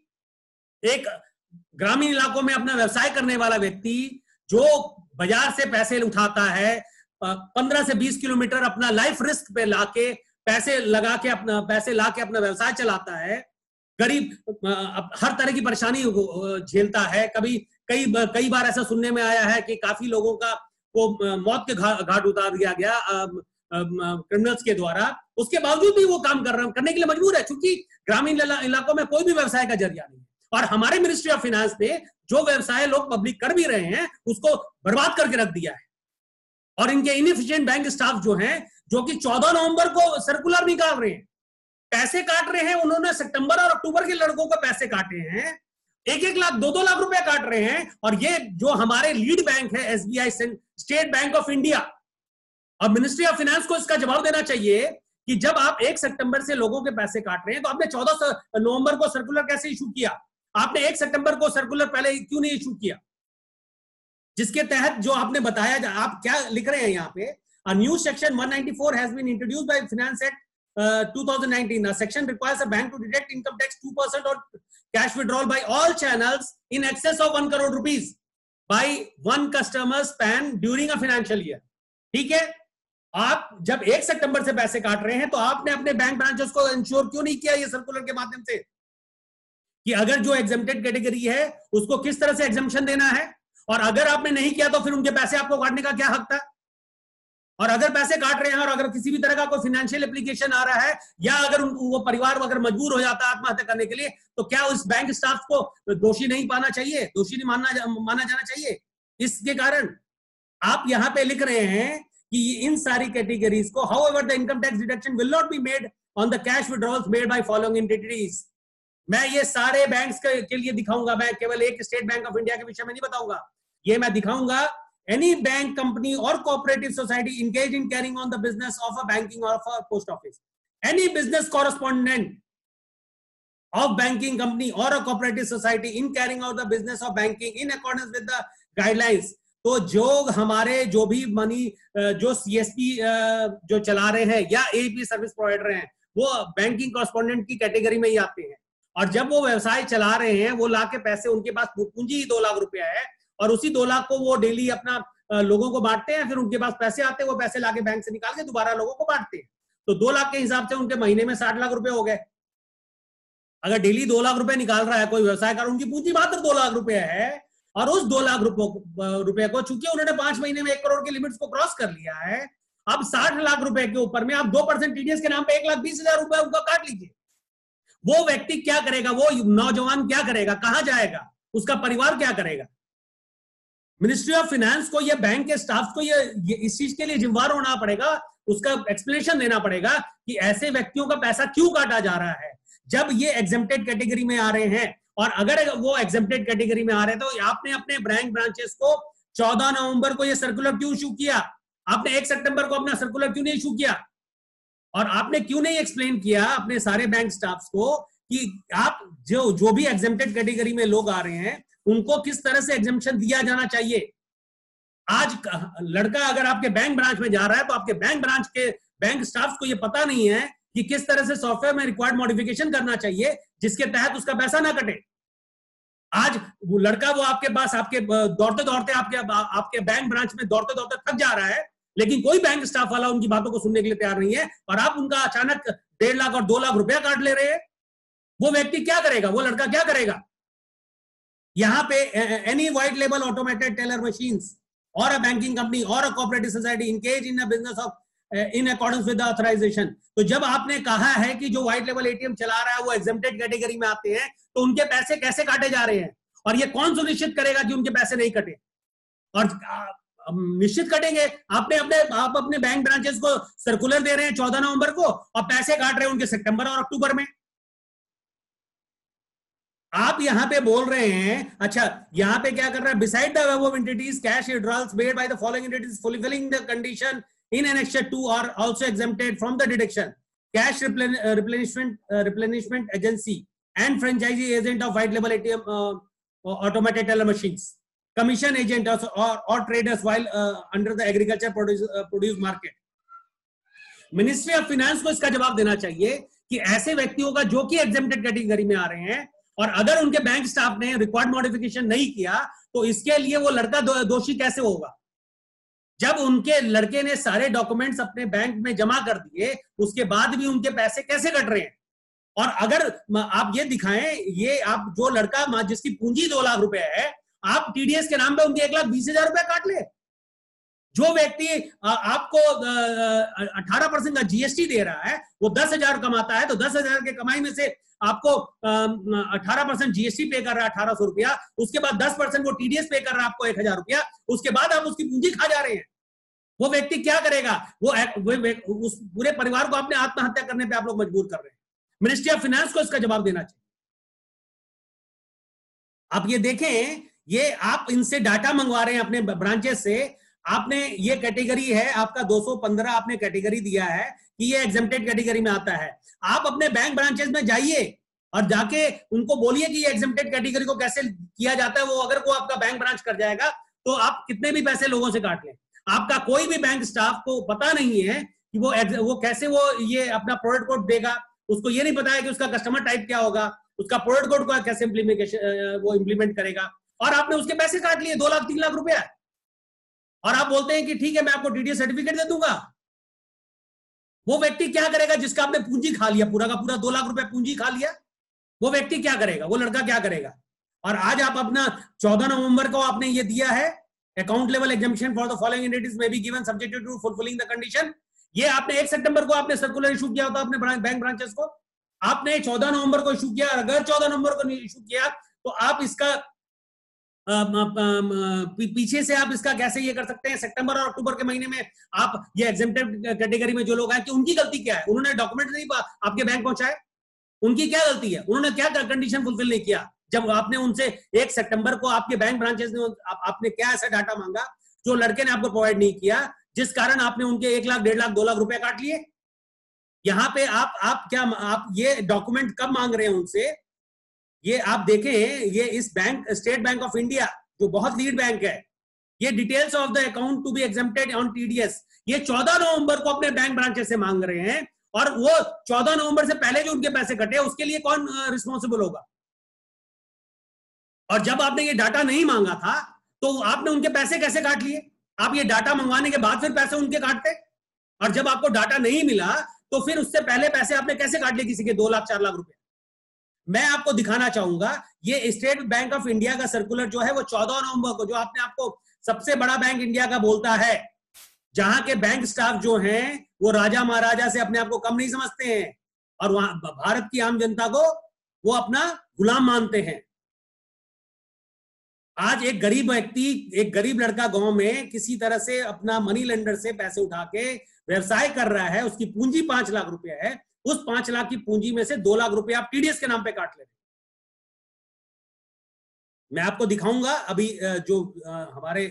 एक ग्रामीण इलाकों में अपना व्यवसाय करने वाला व्यक्ति जो बाजार से पैसे उठाता है, पंद्रह से बीस किलोमीटर अपना लाइफ रिस्क पे लाके पैसे लगा के अपना पैसे लाके अपना व्यवसाय चलाता है, गरीब हर तरह की परेशानी झेलता है। कभी कई कई बार ऐसा सुनने में आया है कि काफी लोगों का वो मौत के घाट उतार दिया गया क्रिमिनल्स के द्वारा, उसके बावजूद भी वो काम कर रहे करने के लिए मजबूर है, क्योंकि ग्रामीण इलाकों में कोई भी व्यवसाय का जरिया नहीं है। और हमारे मिनिस्ट्री ऑफ फाइनेंस ने जो व्यवसाय लोग पब्लिक कर भी रहे हैं उसको बर्बाद करके रख दिया है। और इनके इनएफिशिएंट बैंक स्टाफ जो हैं, जो कि चौदह नवंबर को सर्कुलर निकाल रहे हैं, पैसे काट रहे हैं, उन्होंने सितंबर और अक्टूबर के लड़कों को पैसे काटे हैं, एक एक लाख दो दो लाख रुपए काट रहे हैं। और ये जो हमारे लीड बैंक है SBI State Bank of India, और मिनिस्ट्री ऑफ फाइनेंस को इसका जवाब देना चाहिए कि जब आप एक सितंबर से लोगों के पैसे काट रहे हैं तो आपने चौदह नवंबर को सर्कुलर कैसे इशू किया? आपने एक सितंबर को सर्कुलर पहले क्यों नहीं इशू किया, जिसके तहत जो आपने बताया, आप क्या लिख रहे हैं यहाँ पे? A new section one ninety-four has been introduced by Finance Act uh, twenty nineteen. The section requires a bank to deduct income tax two percent or cash withdrawal by all channels in excess of one crore rupees by one customer span during a financial year. ठीक है, आप जब एक सितंबर से पैसे काट रहे हैं तो आपने अपने बैंक ब्रांचेस को इंश्योर क्यों नहीं किया ये सर्कुलर के माध्यम से कि अगर जो एग्जेम्प्टेड कैटेगरी है उसको किस तरह से एग्जेम्पशन देना है, और अगर आपने नहीं किया तो फिर उनके पैसे आपको काटने का क्या हक था? और अगर पैसे काट रहे हैं और अगर किसी भी तरह का कोई फाइनेंशियल एप्लीकेशन आ रहा है, या अगर वो परिवार अगर मजबूर हो जाता है आत्महत्या करने के लिए, तो क्या उस बैंक स्टाफ को दोषी नहीं पाना चाहिए, दोषी नहीं मानना माना जाना चाहिए? इसके कारण आप यहां पे लिख रहे हैं कि इन सारी कैटेगरीज को, however the income tax deduction will not be made on the cash withdrawals made by following entities. मैं ये सारे बैंक्स के, के लिए दिखाऊंगा, मैं केवल एक स्टेट बैंक ऑफ इंडिया के विषय में नहीं बताऊंगा, ये मैं दिखाऊंगा any bank company or cooperative society engaged in carrying on the business of a banking or of a post office, any business correspondent of banking company or a cooperative society in carrying out the business of banking in accordance with the guidelines। तो जो हमारे जो भी मनी जो सीएसपी जो चला रहे हैं या एपी सर्विस प्रोवाइडर हैं, वो बैंकिंग कॉरेस्पॉन्डेंट की कैटेगरी में ही आते हैं। और जब वो व्यवसाय चला रहे हैं, वो लाके पैसे, उनके पास पूंजी ही दो लाख रुपया है, और उसी दो लाख को वो डेली अपना लोगों को बांटते हैं, फिर उनके पास पैसे आते हैं, वो पैसे लाके बैंक से निकाल के दोबारा लोगों को बांटते हैं। तो दो लाख के हिसाब से उनके महीने में साठ लाख रुपए हो गए। अगर डेली दो लाख रुपए निकाल रहा है कोई व्यवसाय कर, उनकी पूंजी मात्र दो लाख रुपए है, और उस दो लाख रुपए को चूंकि उन्होंने पांच महीने में एक करोड़ की लिमिट्स को क्रॉस कर लिया है, अब साठ लाख रुपए के ऊपर में आप दो परसेंट टीडीएस के नाम पे एक लाख बीस हजार रुपए उनका काट लीजिए। वो व्यक्ति क्या करेगा? वो नौजवान क्या करेगा? कहां जाएगा? उसका परिवार क्या करेगा? मिनिस्ट्री ऑफ फाइनेंस को, ये बैंक के स्टाफ को ये, ये इस चीज के लिए जिम्मेदार होना पड़ेगा, उसका एक्सप्लेनेशन देना पड़ेगा कि ऐसे व्यक्तियों का पैसा क्यों काटा जा रहा है जब ये एग्जेम्प्टेड कैटेगरी में आ रहे हैं। और अगर वो एग्जेम्प्टेड कैटेगरी में आ रहे हैं तो आपने अपने बैंक ब्रांचेस को चौदह नवंबर को ये सर्कुलर क्यों इशू किया? आपने एक सितंबर को अपना सर्कुलर क्यों नहीं इशू किया? और आपने क्यों नहीं एक्सप्लेन किया अपने सारे बैंक स्टाफ्स को कि आप जो जो भी एग्जेम्प्टेड कैटेगरी में लोग आ रहे हैं उनको किस तरह से एग्जेम्पशन दिया जाना चाहिए? आज लड़का अगर आपके बैंक ब्रांच में जा रहा है तो आपके बैंक ब्रांच के बैंक स्टाफ को यह पता नहीं है कि किस तरह से सॉफ्टवेयर में रिक्वायर्ड मॉडिफिकेशन करना चाहिए जिसके तहत उसका पैसा ना कटे। आज वो लड़का वो आपके पास आपके दौड़ते दौड़ते आपके आपके बैंक ब्रांच में दौड़ते दौड़ते थक जा रहा है, लेकिन कोई बैंक स्टाफ वाला उनकी बातों को सुनने के लिए तैयार नहीं है, और आप उनका अचानक डेढ़ लाख और दो लाख रुपया काट ले रहे हैं। वो व्यक्ति क्या करेगा, वो लड़का क्या करेगा? यहां पे any white label automated teller machines और अ बैंकिंग कंपनी और a cooperative society engage in a business of in accordance with the authorisation. तो जब आपने कहा है कि जो व्हाइट लेबल एटीएम चला रहा है वो एग्जेम्प्टेड कैटेगरी में आते हैं, तो उनके पैसे कैसे काटे जा रहे हैं, और ये कौन सुनिश्चित करेगा कि उनके पैसे नहीं कटे? और निश्चित कटेंगे। आपने अपने आप अपने बैंक ब्रांचेस को सर्कुलर दे रहे हैं चौदह नवंबर को, और पैसे काट रहे हैं उनके सितंबर और अक्टूबर में। आप यहां पे बोल रहे हैं, अच्छा यहां पे क्या कर रहा है, beside the above entities cash withdrawals made by the following entities fulfilling the condition in annexure two are also exempted from the deduction. Cash replenishment replenishment agency and franchisee agent of white label ATM automated teller machines, commission agent or, or, or traders while uh, under the agriculture produce, uh, produce market। Ministry of finance को इसका जवाब देना चाहिए कि ऐसे व्यक्तियों का जो कि एग्जेम्प्टेड कैटेगरी में आ रहे हैं, और अगर उनके बैंक स्टाफ ने रिकॉर्ड मॉडिफिकेशन नहीं किया, तो इसके लिए वो लड़का दो, दोषी कैसे होगा? जब उनके लड़के ने सारे डॉक्यूमेंट्स अपने बैंक में जमा कर दिए, उसके बाद भी उनके पैसे कैसे कट रहे हैं? और अगर आप ये दिखाएं, ये आप जो लड़का जिसकी पूंजी दो लाख रुपए है, आप टीडीएस के नाम पे उनके एक लाख बीस हजार रुपए काट ले। जो व्यक्ति आपको अठारह परसेंट का जीएसटी दे रहा है, वो दस हजार कमाता है, तो दस हजार के कमाई में से आपको अठारह परसेंट जीएसटी पे कर रहा है अठारह सौ रुपया, उसके बाद दस परसेंट वो टीडीएस पे कर रहा है आपको एक हजार रुपया, उसके बाद आप उसकी पूंजी खा जा रहे हैं। वो व्यक्ति क्या करेगा? वो, वो उस पूरे परिवार को अपने आत्महत्या करने पे आप लोग मजबूर कर रहे हैं। मिनिस्ट्री ऑफ फाइनेंस को इसका जवाब देना चाहिए। आप ये देखें, ये आप इनसे डाटा मंगवा रहे हैं अपने ब्रांचेस से। आपने ये कैटेगरी है आपका दो सौ पंद्रह, आपने कैटेगरी दिया है कि ये एग्जेम्प्टेड कैटेगरी में आता है। आप अपने बैंक ब्रांचेस में जाइए और जाके उनको बोलिए कि ये एग्जेम्प्टेड कैटेगरी को कैसे किया जाता है। वो अगर वो आपका बैंक ब्रांच कर जाएगा तो आप कितने भी पैसे लोगों से काट लें, आपका कोई भी बैंक स्टाफ को पता नहीं है कि वो वो कैसे वो ये अपना प्रोडक्ट कोड देगा। उसको ये नहीं पता है कि उसका कस्टमर टाइप क्या होगा, उसका प्रोडक्ट कोड को कैसे इम्प्लीमेंटेशन वो इम्प्लीमेंट करेगा, और आपने उसके पैसे काट लिए दो लाख तीन लाख रुपया, और आप बोलते हैं कि ठीक है मैं आपको टीडीएस सर्टिफिकेट दे दूंगा। वो व्यक्ति क्या करेगा जिसका आपने पूंजी खा लिया, पूरा का पूरा दो लाख रुपया पूंजी खा लिया? वो व्यक्ति क्या करेगा, वो लड़का क्या करेगा? और आज आप अपना चौदह नवंबर को आपने ये दिया है, account level examination for the following entities may be given subject to fulfilling the condition. ये आपने एक सितंबर को आपने सर्कुलर इशू किया होता अपने बैंक ब्रांचेस को, आपने चौदह नवंबर को इशू किया। अगर चौदह नवंबर को इशू किया तो आप इसका आ, आ, आ, पीछे से आप इसका कैसे ये कर सकते हैं? सितंबर और अक्टूबर के महीने में आप ये एग्जेम्प्टेड कैटेगरी में जो लोग हैं कि उनकी गलती क्या है? उन्होंने डॉक्यूमेंट नहीं आपके बैंक पहुंचाए, उनकी क्या गलती है? उन्होंने क्या कंडीशन फुलफिल नहीं किया? जब आपने उनसे एक सितंबर को आपके बैंक ब्रांचेस ने आप, आपने क्या ऐसा डाटा मांगा जो लड़के ने आपको प्रोवाइड नहीं किया, जिस कारण आपने उनके एक लाख डेढ़ लाख दो लाख रुपए काट लिए? यहाँ पे आप आप क्या आप ये डॉक्यूमेंट कब मांग रहे हैं उनसे? ये आप देखें, ये इस bank State Bank of India जो बहुत लीड बैंक है, ये details of the account to be exempted on TDS, ये चौदह नवंबर को अपने बैंक ब्रांचेस से मांग रहे हैं, और वो चौदह नवंबर से पहले जो उनके पैसे कटे उसके लिए कौन रिस्पॉन्सिबल होगा? और जब आपने ये डाटा नहीं मांगा था तो आपने उनके पैसे कैसे काट लिए? आप ये डाटा मंगवाने के बाद फिर पैसे उनके काटते, और जब आपको डाटा नहीं मिला तो फिर उससे पहले पैसे आपने कैसे काट लिए किसी के दो लाख चार लाख रुपए? मैं आपको दिखाना चाहूंगा, ये स्टेट बैंक ऑफ इंडिया का सर्कुलर जो है वो चौदह नवंबर को, जो आपने आपको सबसे बड़ा बैंक इंडिया का बोलता है, जहां के बैंक स्टाफ जो हैं वो राजा महाराजा से अपने आप को कम नहीं समझते हैं, और वहां भारत की आम जनता को वो अपना गुलाम मानते हैं। आज एक गरीब व्यक्ति, एक गरीब लड़का गांव में किसी तरह से अपना मनी लेंडर से पैसे उठा के व्यवसाय कर रहा है, उसकी पूंजी पांच लाख रुपया है, उस पांच लाख की पूंजी में से दो लाख रुपए आप टीडीएस के नाम पे काट ले रहे। मैं आपको दिखाऊंगा अभी जो हमारे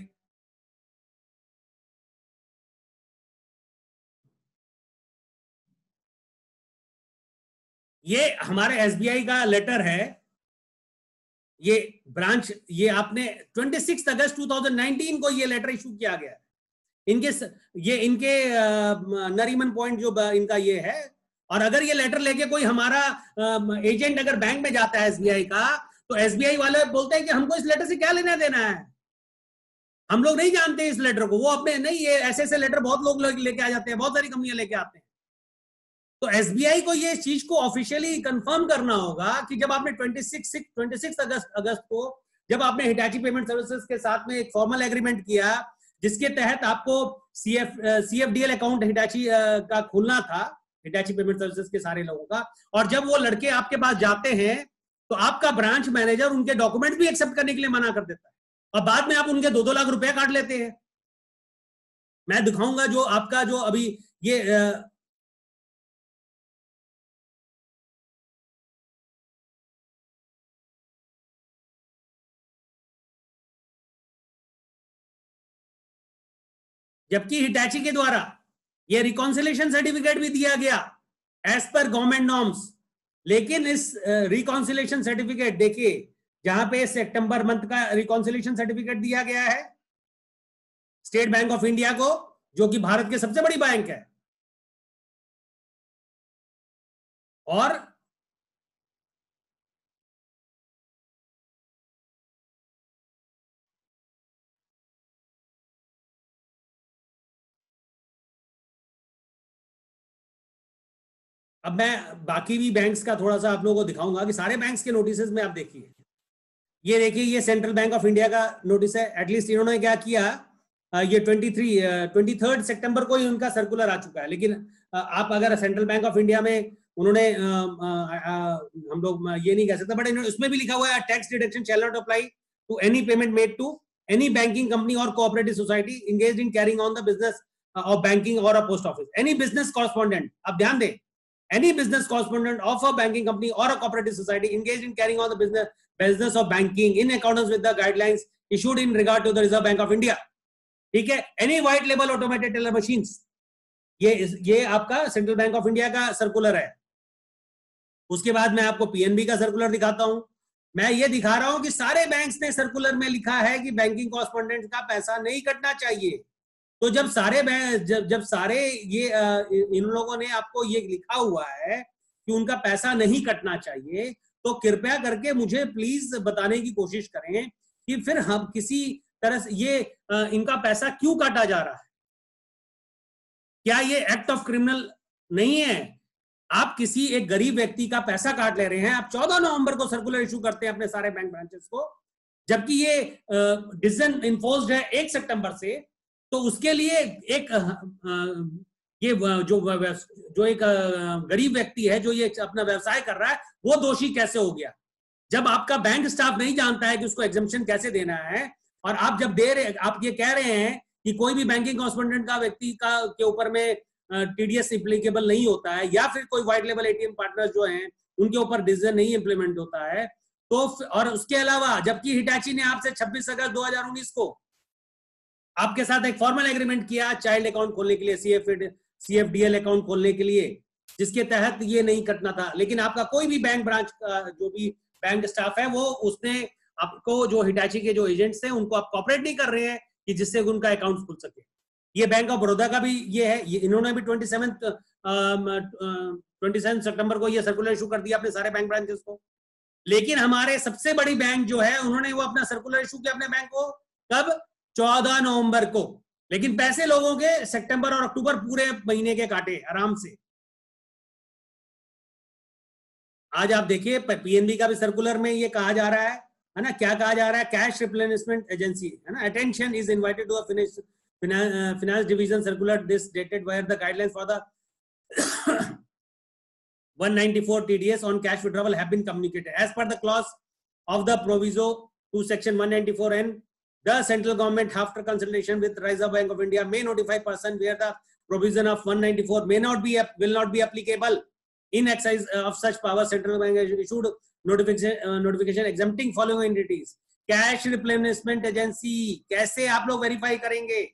ये हमारे एसबीआई का लेटर है, ये ब्रांच, ये आपने छब्बीस अगस्त दो हज़ार उन्नीस को ये लेटर इशू किया गया है। इनके ये इनके नरीमन पॉइंट जो इनका ये है, और अगर ये लेटर लेके कोई हमारा एजेंट अगर बैंक में जाता है एसबीआई का, तो एसबीआई वाले बोलते हैं कि हमको इस लेटर से क्या लेना देना है, हम लोग नहीं जानते इस लेटर को, वो अपने नहीं, ये ऐसे ऐसे लेटर बहुत लोग लेके आ जाते हैं, बहुत सारी कंपनियां लेके आते हैं। तो एसबीआई को ये चीज को ऑफिशियली कंफर्म करना होगा कि जब आपने छब्बीस अगस्त अगस्त को जब आपने हिटाची पेमेंट सर्विसेज के साथ में एक फॉर्मल एग्रीमेंट किया जिसके तहत आपको सीएफ सीएफडीएल अकाउंट हिटाची का खोलना था, हिटाची पेमेंट सर्विसेज के सारे लोगों का, और जब वो लड़के आपके पास जाते हैं तो आपका ब्रांच मैनेजर उनके डॉक्यूमेंट भी एक्सेप्ट करने के लिए मना कर देता है और बाद में आप उनके दो दो लाख रुपए काट लेते हैं। मैं दिखाऊंगा जो आपका जो अभी ये आ, जबकि हिटाची के द्वारा ये रिकॉन्सिलेशन सर्टिफिकेट भी दिया गया एज पर गवर्नमेंट नॉर्म्स, लेकिन इस रिकॉन्सिलेशन सर्टिफिकेट देखिए जहां पे सितंबर मंथ का रिकॉन्सिलेशन सर्टिफिकेट दिया गया है स्टेट बैंक ऑफ इंडिया को, जो कि भारत के सबसे बड़ी बैंक है, और अब मैं बाकी भी बैंक्स का थोड़ा सा आप लोगों को दिखाऊंगा कि सारे बैंक्स के नोटिस में आप देखिए, ये देखिए ये सेंट्रल बैंक ऑफ इंडिया का नोटिस है। एटलीस्ट इन्होंने क्या किया, ये तेईस तेईस सितंबर को ही उनका सर्कुलर आ चुका है, लेकिन आप अगर सेंट्रल बैंक ऑफ इंडिया में उन्होंने हम लोग ये नहीं कह सकते, बट उसमें भी लिखा हुआ है tax deduction shall not apply to any payment made to any banking company और cooperative society engaged in carrying on the business of banking और a post office, any business correspondent, आप ध्यान दें, any business correspondent of a banking company or a cooperative society engaged in carrying on the business business of banking in accordance with the guidelines issued in regard to the Reserve Bank of India, ठीक है, any white label automated teller machines, ये ये आपका सेंट्रल बैंक ऑफ इंडिया का सर्कुलर है। उसके बाद मैं आपको पीएनबी का सर्कुलर दिखाता हूं। मैं ये दिखा रहा हूं कि सारे बैंक्स ने सर्कुलर में लिखा है कि बैंकिंग कॉरेस्पॉन्डेंट का पैसा नहीं कटना चाहिए। तो जब सारे जब जब सारे ये इन लोगों ने आपको ये लिखा हुआ है कि उनका पैसा नहीं कटना चाहिए, तो कृपया करके मुझे प्लीज बताने की कोशिश करें कि फिर हम किसी तरह से ये इनका पैसा क्यों काटा जा रहा है, क्या ये एक्ट ऑफ क्रिमिनल नहीं है? आप किसी एक गरीब व्यक्ति का पैसा काट ले रहे हैं, आप चौदह नवंबर को सर्कुलर इशू करते हैं अपने सारे बैंक ब्रांचेस को, जबकि ये डिसीजन इन्फोर्स्ड है एक सितंबर से, तो उसके लिए एक ये जो जो एक गरीब व्यक्ति है जो ये अपना व्यवसाय कर रहा है वो दोषी कैसे हो गया? जब आपका बैंक स्टाफ नहीं जानता है कि उसको एग्जम्पशन कैसे देना है, और आप जब दे रहे आप ये कह रहे हैं कि कोई भी बैंकिंग कॉरेस्पॉन्डेंट का व्यक्ति का के ऊपर में टीडीएस इम्प्लीकेबल नहीं होता है, या फिर कोई व्हाइट लेवल एटीएम पार्टनर्स जो हैं उनके ऊपर डिसीजन नहीं इंप्लीमेंट होता है, तो और उसके अलावा जबकि हिटाची ने आपसे छब्बीस अगस्त दो हजार उन्नीस को आपके साथ एक फॉर्मल एग्रीमेंट किया चाइल्ड अकाउंट खोलने के लिए, सीएफ सीएफडीएल अकाउंट खोलने के लिए, जिसके तहत ये नहीं कटना था, लेकिन आपका कोई भी बैंक ब्रांच का जो भी बैंक स्टाफ है वो उसने आपको जो हिटाची के जो एजेंट्स हैं उनको आप कॉपरेट नहीं कर रहे हैं कि जिससे उनका अकाउंट खुल सके। ये बैंक ऑफ बड़ौदा का भी ये है, ये इन्होंने भी ट्वेंटी सेवन ट्वेंटी सेवन सितंबर को ये सर्कुलर इशू कर दिया अपने सारे बैंक ब्रांचेस को। लेकिन हमारे सबसे बड़ी बैंक जो है उन्होंने वो अपना सर्कुलर इशू किया अपने बैंक को कब? चौदह नवंबर को, लेकिन पैसे लोगों के सितंबर और अक्टूबर पूरे महीने के काटे आराम से। आज आप देखिए पीएनबी का भी सर्कुलर में ये कहा जा रहा है है ना, क्या कहा जा रहा है? कैश रिप्लेनिशमेंट एजेंसी है ना, attention is invited to finance division circular this dated where the guidelines for the one ninety-four T D S on cash withdrawal have been communicated as per the clause of the proviso to section one ninety-four N. The central government, after consultation with Reserve Bank of India, may notify person where the provision of one ninety-four may not be will not be applicable. In exercise of such power, central bank issued notification uh, notification exempting following entities. Cash replenishment agency कैसे आप लोग वेरीफाई करेंगे?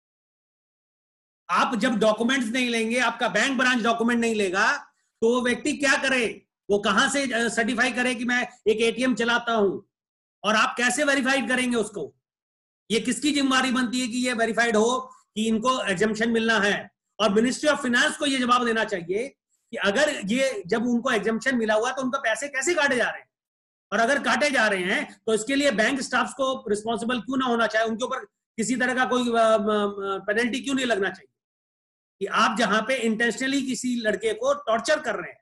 आप जब डॉक्यूमेंट्स नहीं लेंगे, आपका बैंक ब्रांच डॉक्यूमेंट नहीं लेगा, तो वो व्यक्ति क्या करे? वो कहां से सर्टिफाई करे कि मैं एक एटीएम चलाता हूं? और आप कैसे वेरीफाइड करेंगे उसको? ये किसकी जिम्मेदारी बनती है कि ये वेरीफाइड हो कि इनको एग्जम्पशन मिलना है? और मिनिस्ट्री ऑफ फाइनेंस को ये जवाब देना चाहिए कि अगर ये जब उनको एग्जम्पशन मिला हुआ तो उनका पैसे कैसे काटे जा रहे हैं, और अगर काटे जा रहे हैं तो इसके लिए बैंक स्टाफ को रिस्पॉन्सिबल क्यों ना होना चाहिए? उनके ऊपर किसी तरह का कोई पेनल्टी क्यों नहीं लगना चाहिए कि आप जहां पे इंटेंशनली किसी लड़के को टॉर्चर कर रहे हैं,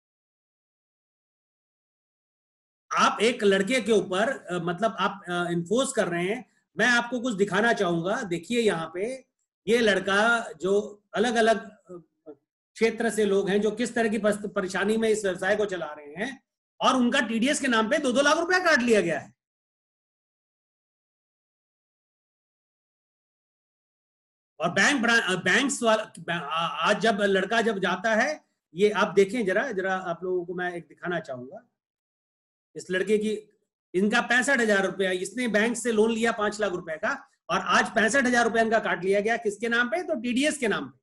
आप एक लड़के के ऊपर मतलब आप इन्फोर्स कर रहे हैं। मैं आपको कुछ दिखाना चाहूंगा, देखिए यहाँ पे ये लड़का जो अलग अलग क्षेत्र से लोग हैं जो किस तरह की परेशानी में इस व्यवसाय को चला रहे हैं, और उनका टीडीएस के नाम पे दो दो लाख रुपया काट लिया गया है। और बैंक बैंक्स वाला आज जब लड़का जब जाता है, ये आप देखें जरा जरा आप लोगों को मैं एक दिखाना चाहूंगा इस लड़के की। इनका पैंसठ हजार रुपया, इसने बैंक से लोन लिया पांच लाख रुपए का, और आज पैंसठ हजार रुपया इनका काट लिया गया। किसके नाम पे? तो टीडीएस के नाम पे।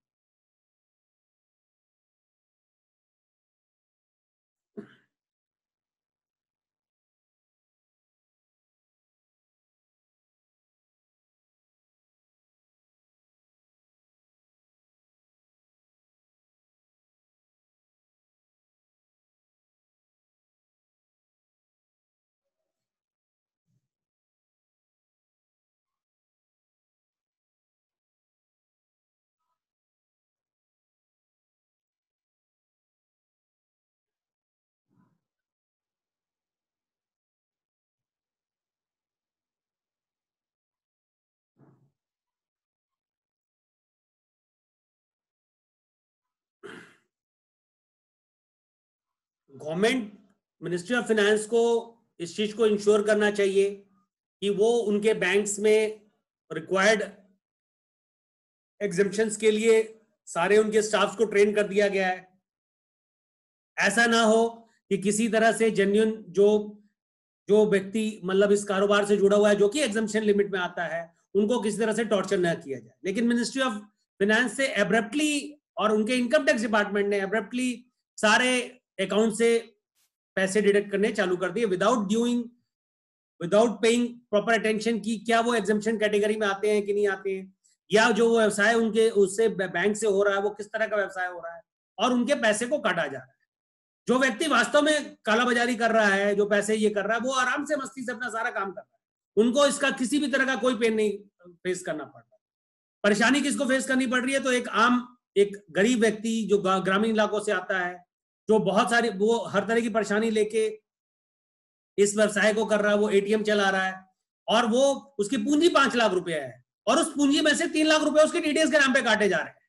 गवर्नमेंट मिनिस्ट्री ऑफ फाइनेंस को इस चीज को इंश्योर करना चाहिए कि वो उनके बैंक्स में रिक्वायर्ड एग्जेम्पशंस के लिए सारे उनके स्टाफ्स को ट्रेन कर दिया गया है। ऐसा ना हो कि किसी तरह से जेन्युइन जो जो व्यक्ति मतलब इस कारोबार से जुड़ा हुआ है, जो कि एग्जेम्पशन लिमिट में आता है, उनको किसी तरह से टॉर्चर ना किया जाए। लेकिन मिनिस्ट्री ऑफ फाइनेंस से एब्रप्टली और उनके इनकम टैक्स डिपार्टमेंट ने एब्रप्टली सारे अकाउंट से पैसे डिडक्ट करने चालू कर दिए without doing without paying proper attention की क्या वो एग्जेम्पशन कैटेगरी में आते हैं कि नहीं आते हैं, या जो वो व्यवसाय उनके उससे बैंक से हो रहा है वो किस तरह का व्यवसाय हो रहा है, और उनके पैसे को काटा जा रहा है। जो व्यक्ति वास्तव में कालाबाजारी कर रहा है, जो पैसे ये कर रहा है, वो आराम से मस्ती से अपना सारा काम कर रहा है, उनको इसका किसी भी तरह का कोई पेन नहीं फेस करना पड़ रहा। परेशानी किसको फेस करनी पड़ रही है? तो एक आम एक गरीब व्यक्ति जो ग्रामीण इलाकों से आता है, जो बहुत सारी वो हर तरह की परेशानी लेके इस व्यवसाय को कर रहा है, वो एटीएम चला रहा है और वो उसकी पूंजी पांच लाख रुपया है, और उस पूंजी में से तीन लाख रुपए उसके टीडीएस के नाम पे काटे जा रहे हैं।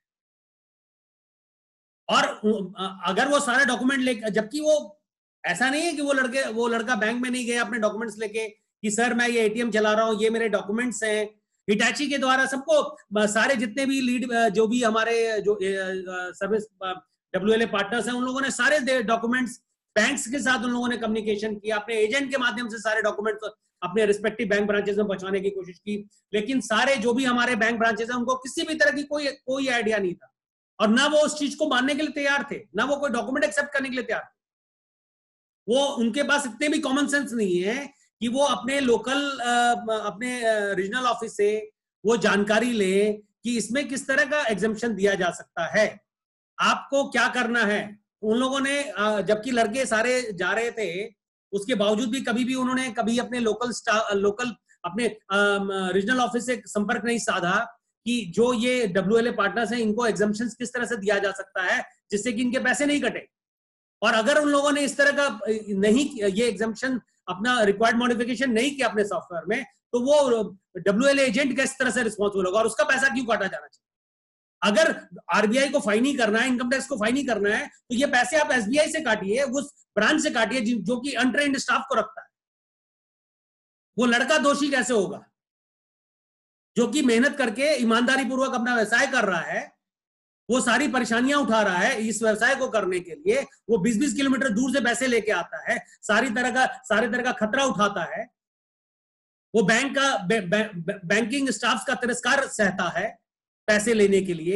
और अगर वो सारे डॉक्यूमेंट लेके, जबकि वो ऐसा नहीं है कि वो लड़के वो लड़का बैंक में नहीं गया अपने डॉक्यूमेंट्स लेके कि सर मैं ये एटीएम चला रहा हूं, ये मेरे डॉक्यूमेंट्स हैं। हिटाची के द्वारा सबको सारे जितने भी लीड जो भी हमारे जो सर्विस डब्ल्यूएलए पार्टनर्स हैं, उन लोगों ने सारे डॉक्यूमेंट्स बैंक्स के साथ उन लोगों ने कम्युनिकेशन किया, अपने एजेंट के माध्यम से सारे डॉक्यूमेंट्स अपने रिस्पेक्टिव बैंक ब्रांचेस में पहुंचाने की कोशिश की। लेकिन सारे जो भी हमारे बैंक ब्रांचेस हैं उनको किसी भी तरह की कोई कोई आइडिया नहीं था, और ना वो उस चीज को मानने के लिए तैयार थे, ना वो कोई डॉक्यूमेंट एक्सेप्ट करने के लिए तैयार थे। वो उनके पास इतने भी कॉमन सेंस नहीं है कि वो अपने लोकल अपने रीजनल ऑफिस से वो जानकारी ले कि इसमें किस तरह का एग्जेम्पशन दिया जा सकता है, आपको क्या करना है। उन लोगों ने जबकि लड़के सारे जा रहे थे, उसके बावजूद भी कभी भी उन्होंने कभी अपने लोकल लोकल अपने रीजनल ऑफिस से संपर्क नहीं साधा कि जो ये डब्ल्यूएलए पार्टनर्स हैं इनको एग्जेम्पशंस किस तरह से दिया जा सकता है जिससे कि इनके पैसे नहीं कटे। और अगर उन लोगों ने इस तरह का नहीं ये एग्जेम्पशन अपना रिक्वायर्ड मॉडिफिकेशन नहीं किया अपने सॉफ्टवेयर में, तो वो डब्ल्यूएलए एजेंट किस तरह से रिस्पॉन्सिबल होगा और उसका पैसा क्यों काटा जाना चाहिए। अगर आरबीआई को फाइन ही करना है, इनकम टैक्स को फाइन ही करना है, तो ये पैसे आप एसबीआई से काटिए, उस ब्रांच से काटिए जो कि अनट्रेन्ड स्टाफ को रखता है। वो लड़का दोषी कैसे होगा जो कि मेहनत करके ईमानदारी पूर्वक अपना व्यवसाय कर रहा है, वो सारी परेशानियां उठा रहा है इस व्यवसाय को करने के लिए, वो बीस बीस किलोमीटर दूर से पैसे लेके आता है, सारी तरह का सारे तरह का खतरा उठाता है, वो बैंक का बै, बै, बै, बैंकिंग स्टाफ का तिरस्कार सहता है पैसे लेने के लिए,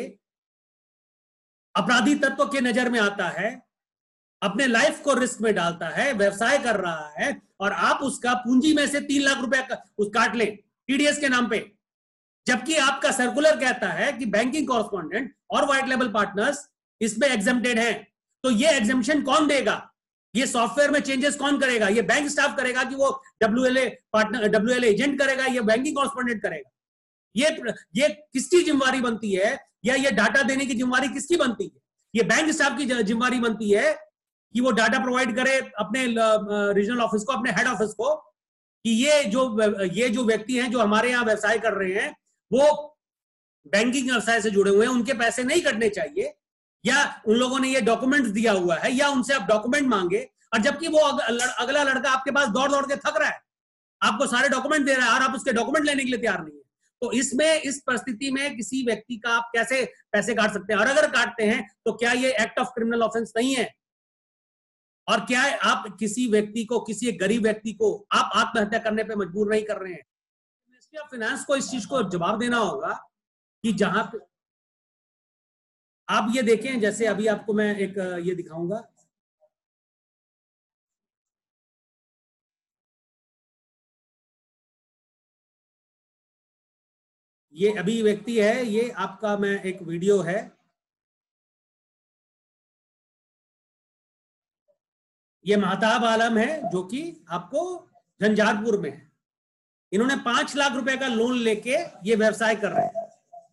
अपराधी तत्व के नजर में आता है, अपने लाइफ को रिस्क में डालता है, व्यवसाय कर रहा है, और आप उसका पूंजी में से तीन लाख रुपए काट लें टीडीएस के नाम पे, जबकि आपका सर्कुलर कहता है कि बैंकिंग कॉरेस्पॉन्डेंट और व्हाइट लेवल पार्टनर्स इसमें एग्जेम्प्टेड हैं। तो ये एग्जेम्पशन कौन देगा? ये सॉफ्टवेयर में चेंजेस कौन करेगा? ये बैंक स्टाफ करेगा कि वो डब्ल्यूएलए पार्टनर डब्ल्यूएलए एजेंट करेगा, ये बैंकिंग कॉरेस्पॉन्डेंट करेगा? ये ये किसकी जिम्मेवारी बनती है, या ये डाटा देने की जिम्मेवारी किसकी बनती है? ये बैंक स्टाफ की जिम्मेवारी बनती है कि वो डाटा प्रोवाइड करे अपने रीजनल ऑफिस को, अपने हेड ऑफिस को, कि ये जो ये जो व्यक्ति हैं जो हमारे यहाँ व्यवसाय कर रहे हैं वो बैंकिंग व्यवसाय से जुड़े हुए हैं, उनके पैसे नहीं कटने चाहिए, या उन लोगों ने ये डॉक्यूमेंट दिया हुआ है, या उनसे आप डॉक्यूमेंट मांगे, और जबकि वो अगला लड़का आपके पास दौड़ दौड़ के थक रहा है, आपको सारे डॉक्यूमेंट दे रहा है और आप उसके डॉक्यूमेंट लेने के लिए तैयार नहीं है। तो इसमें इस परिस्थिति में किसी व्यक्ति का आप कैसे पैसे काट सकते हैं? और अगर काटते हैं तो क्या ये एक्ट ऑफ क्रिमिनल ऑफेंस नहीं है? और क्या आप किसी व्यक्ति को, किसी गरीब व्यक्ति को आप आत्महत्या करने पे मजबूर नहीं कर रहे हैं? मिनिस्ट्री ऑफ फाइनेंस को इस चीज को जवाब देना होगा कि जहां पे आप ये देखें, जैसे अभी आपको मैं एक ये दिखाऊंगा, ये अभी व्यक्ति है, ये आपका मैं एक वीडियो है, ये महताब आलम है जो कि आपको झंझारपुर में है। इन्होंने पांच लाख रुपए का लोन लेके ये व्यवसाय कर रहे हैं।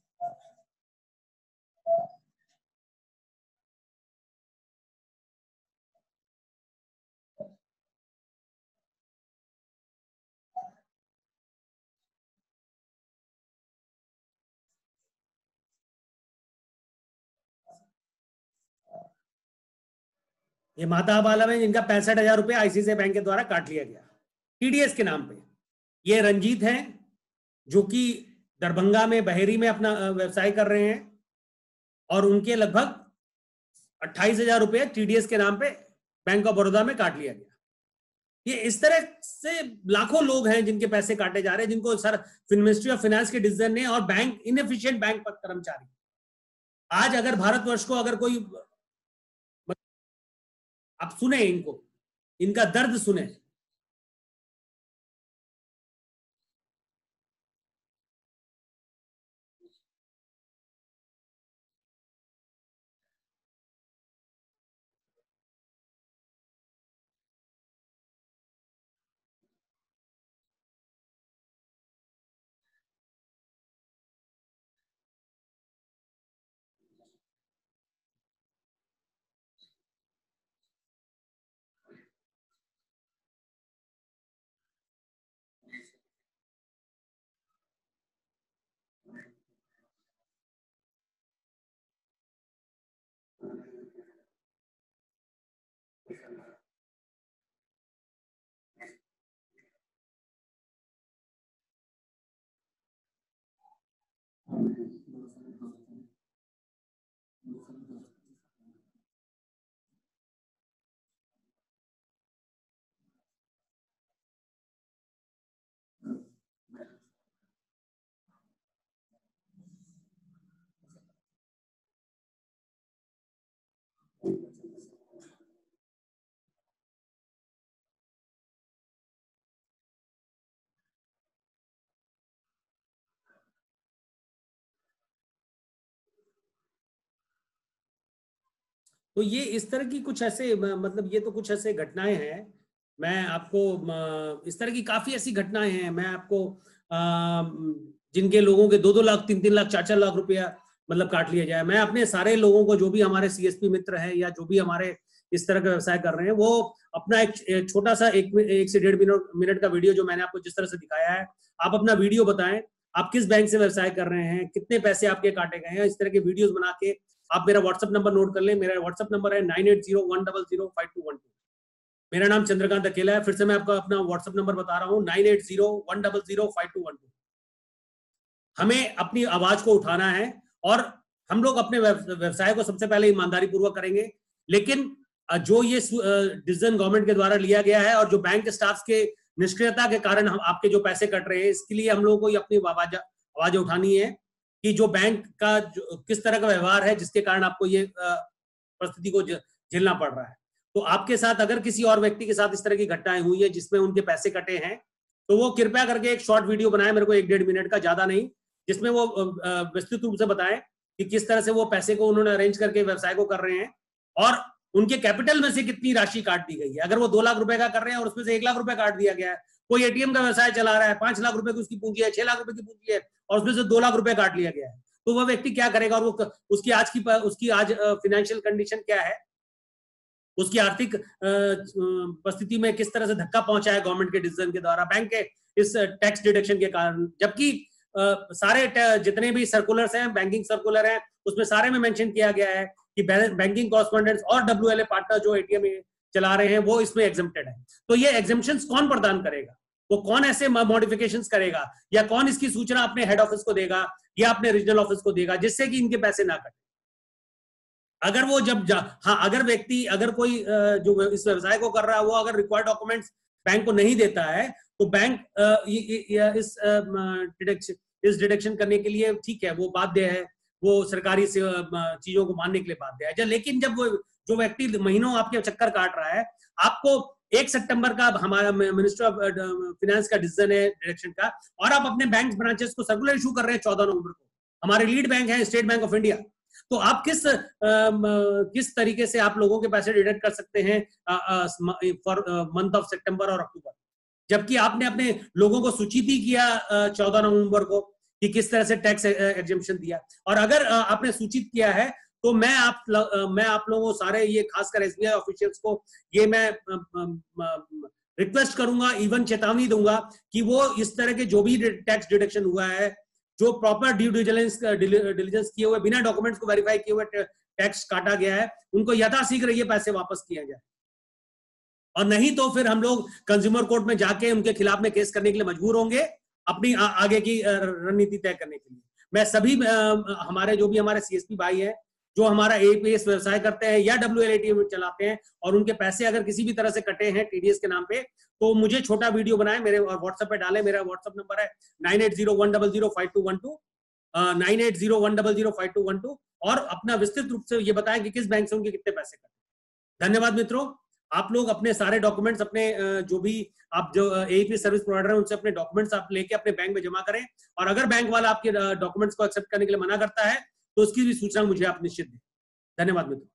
ये महताब आलम है जिनका पैंसठ हजार रुपये आईसीआईसीआई बैंक के द्वारा काट लिया गया टीडीएस के नाम पे। ये रंजीत हैं जो कि दरभंगा में, बहेरी में अपना व्यवसाय कर रहे हैं, और उनके लगभग अट्ठाईस हजार रुपये टीडीएस के नाम पे बैंक ऑफ बड़ौदा में काट लिया गया। ये इस तरह से लाखों लोग हैं जिनके पैसे काटे जा रहे हैं, जिनको सर मिनिस्ट्री ऑफ फाइनेंस के डिसीजन ने, और बैंक इनएफिशिएंट बैंक कर्मचारी। आज अगर भारतवर्ष को अगर कोई, आप सुने इनको, इनका दर्द सुने। तो ये इस तरह की कुछ ऐसे, मतलब ये तो कुछ ऐसे घटनाएं हैं। मैं आपको इस तरह की काफी ऐसी घटनाएं हैं, मैं आपको जिनके लोगों के दो दो लाख, तीन तीन लाख, चार चार लाख रुपया मतलब काट लिया जाए। मैं अपने सारे लोगों को, जो भी हमारे सीएसपी मित्र हैं या जो भी हमारे इस तरह का व्यवसाय कर रहे हैं, वो अपना एक छोटा सा एक, एक से डेढ़ मिनट का वीडियो जो मैंने आपको जिस तरह से दिखाया है, आप अपना वीडियो बताएं, आप किस बैंक से व्यवसाय कर रहे हैं, कितने पैसे आपके काटे गए हैं। इस तरह के वीडियोस बना के आप मेरा व्हाट्सएप नंबर नोट कर लें। मेरा व्हाट्सएप नंबर है nine eight zero one double zero five two one two. मेरा नाम चंद्रकांत अकेला है। फिर से मैं आपको अपना व्हाट्सएप नंबर बता रहा हूँ, nine eight zero one double zero five two one two. हमें अपनी आवाज को उठाना है और हम लोग अपने व्यवसाय को सबसे पहले ईमानदारी पूर्वक करेंगे। लेकिन जो ये डिसीजन गवर्नमेंट के द्वारा लिया गया है और जो बैंक स्टाफ के निष्क्रियता के कारण हम आपके जो पैसे कट रहे हैं, इसके लिए हम लोगों को अपनी आवाज आवाज उठानी है कि जो बैंक का जो किस तरह का व्यवहार है जिसके कारण आपको ये परिस्थिति को झेलना पड़ रहा है। तो आपके साथ अगर किसी और व्यक्ति के साथ इस तरह की घटनाएं हुई है जिसमें उनके पैसे कटे हैं, तो वो कृपया करके एक शॉर्ट वीडियो बनाए, मेरे को एक डेढ़ मिनट का, ज्यादा नहीं, जिसमें वो विस्तृत रूप से बताएं कि किस तरह से वो पैसे को उन्होंने अरेंज करके व्यवसाय को कर रहे हैं और उनके कैपिटल में से कितनी राशि काट दी गई है। अगर वो दो लाख रुपए का कर रहे हैं और उसमें से एक लाख रुपए काट दिया गया है, कोई एटीएम का व्यवसाय चला रहा है, पांच लाख रुपए की उसकी पूंजी है, छह लाख रुपए की पूंजी है और उसमें से दो लाख रुपए काट लिया गया है, तो वह व्यक्ति क्या करेगा? और वो उसकी आज की उसकी आज फाइनेंशियल कंडीशन क्या है, उसकी आर्थिक परिस्थिति में किस तरह से धक्का पहुंचा है गवर्नमेंट के डिसीजन के द्वारा, बैंक के इस टैक्स डिडक्शन के कारण। जबकि सारे जितने भी सर्कुलर्स हैं, बैंकिंग सर्कुलर हैं, उसमें सारे में मेंशन किया गया है कि बैंकिंग कॉरेस्पोंडेंट्स और डब्ल्यूएलए पार्टनर जो एटीएम चला रहे हैं वो इसमें एग्जेम्प्टेड है। तो ये एग्जेम्पशंस कौन प्रदान करेगा? वो कौन ऐसे मॉडिफिकेशंस करेगा, या कौन इसकी सूचना अपने हेड ऑफिस को देगा या अपने रीजनल ऑफिस को देगा, जिससे कि इनके पैसे ना कटे? अगर वो जब हाँ अगर व्यक्ति अगर कोई जो इस व्यवसाय को कर रहा है वो अगर रिक्वायर्ड डॉक्यूमेंट्स बैंक को नहीं देता है, तो बैंक इस डिडक्शन इस डिडक्शन करने के लिए ठीक है, वो बाध्य है, वो सरकारी से चीजों को मानने के लिए बाध्य है। लेकिन जब वो जो व्यक्ति महीनों आपके चक्कर काट रहा है, आपको एक सितंबर का हमारा मिनिस्टर ऑफ फाइनेंस का डिसीजन है डिडक्शन का, और आप अपने बैंक ब्रांचेस को सर्कुलर इशू कर रहे हैं चौदह नवंबर को। हमारे लीड बैंक है स्टेट बैंक ऑफ इंडिया, तो आप किस आ, किस तरीके से आप लोगों के पैसे डिडक्ट कर सकते हैं फॉर मंथ ऑफ सितंबर और अक्टूबर, जबकि आपने अपने लोगों को सूचित ही किया चौदह नवंबर को कि किस तरह से टैक्स एग्जेम्पशन दिया। और अगर आ, आपने सूचित किया है, तो मैं आप मैं आप लोगों सारे ये खासकर एसबीआई ऑफिशियल्स को ये मैं रिक्वेस्ट करूंगा, इवन चेतावनी दूंगा कि वो इस तरह के जो भी टैक्स डिडक्शन हुआ है, जो प्रॉपर ड्यू डिलिजेंस डिलिजेंस किए हुए, बिना डॉक्यूमेंट्स को वेरीफाई किए हुए टैक्स काटा गया है, उनको यथाशीघ्र ये पैसे वापस किया जाए। और नहीं तो फिर हम लोग कंज्यूमर कोर्ट में जाके उनके खिलाफ में केस करने के लिए मजबूर होंगे, अपनी आ, आगे की रणनीति तय करने के लिए। मैं सभी आ, हमारे जो भी हमारे सीएसपी भाई हैं, जो हमारा एपीएस व्यवसाय करते हैं या डब्ल्यूएलएटी चलाते हैं, और उनके पैसे अगर किसी भी तरह से कटे हैं टीडीएस के नाम पे, तो मुझे छोटा वीडियो बनाए, मेरे व्हाट्सएप पे डाले। मेरा व्हाट्सएप नंबर है nine eight zero one double zero five two one two nine eight zero one double zero five two one two, और अपना विस्तृत रूप से ये बताएं कि किस बैंक से उनके कितने पैसे कटे। धन्यवाद मित्रों। आप लोग अपने सारे डॉक्यूमेंट्स, अपने जो भी आप जो एपी सर्विस प्रोवाइडर हैं, उनसे अपने डॉक्यूमेंट्स आप लेके अपने बैंक में जमा करें, और अगर बैंक वाला आपके डॉक्यूमेंट्स को एक्सेप्ट करने के लिए मना करता है, तो उसकी भी सूचना मुझे आप निश्चित दें। धन्यवाद मित्रों।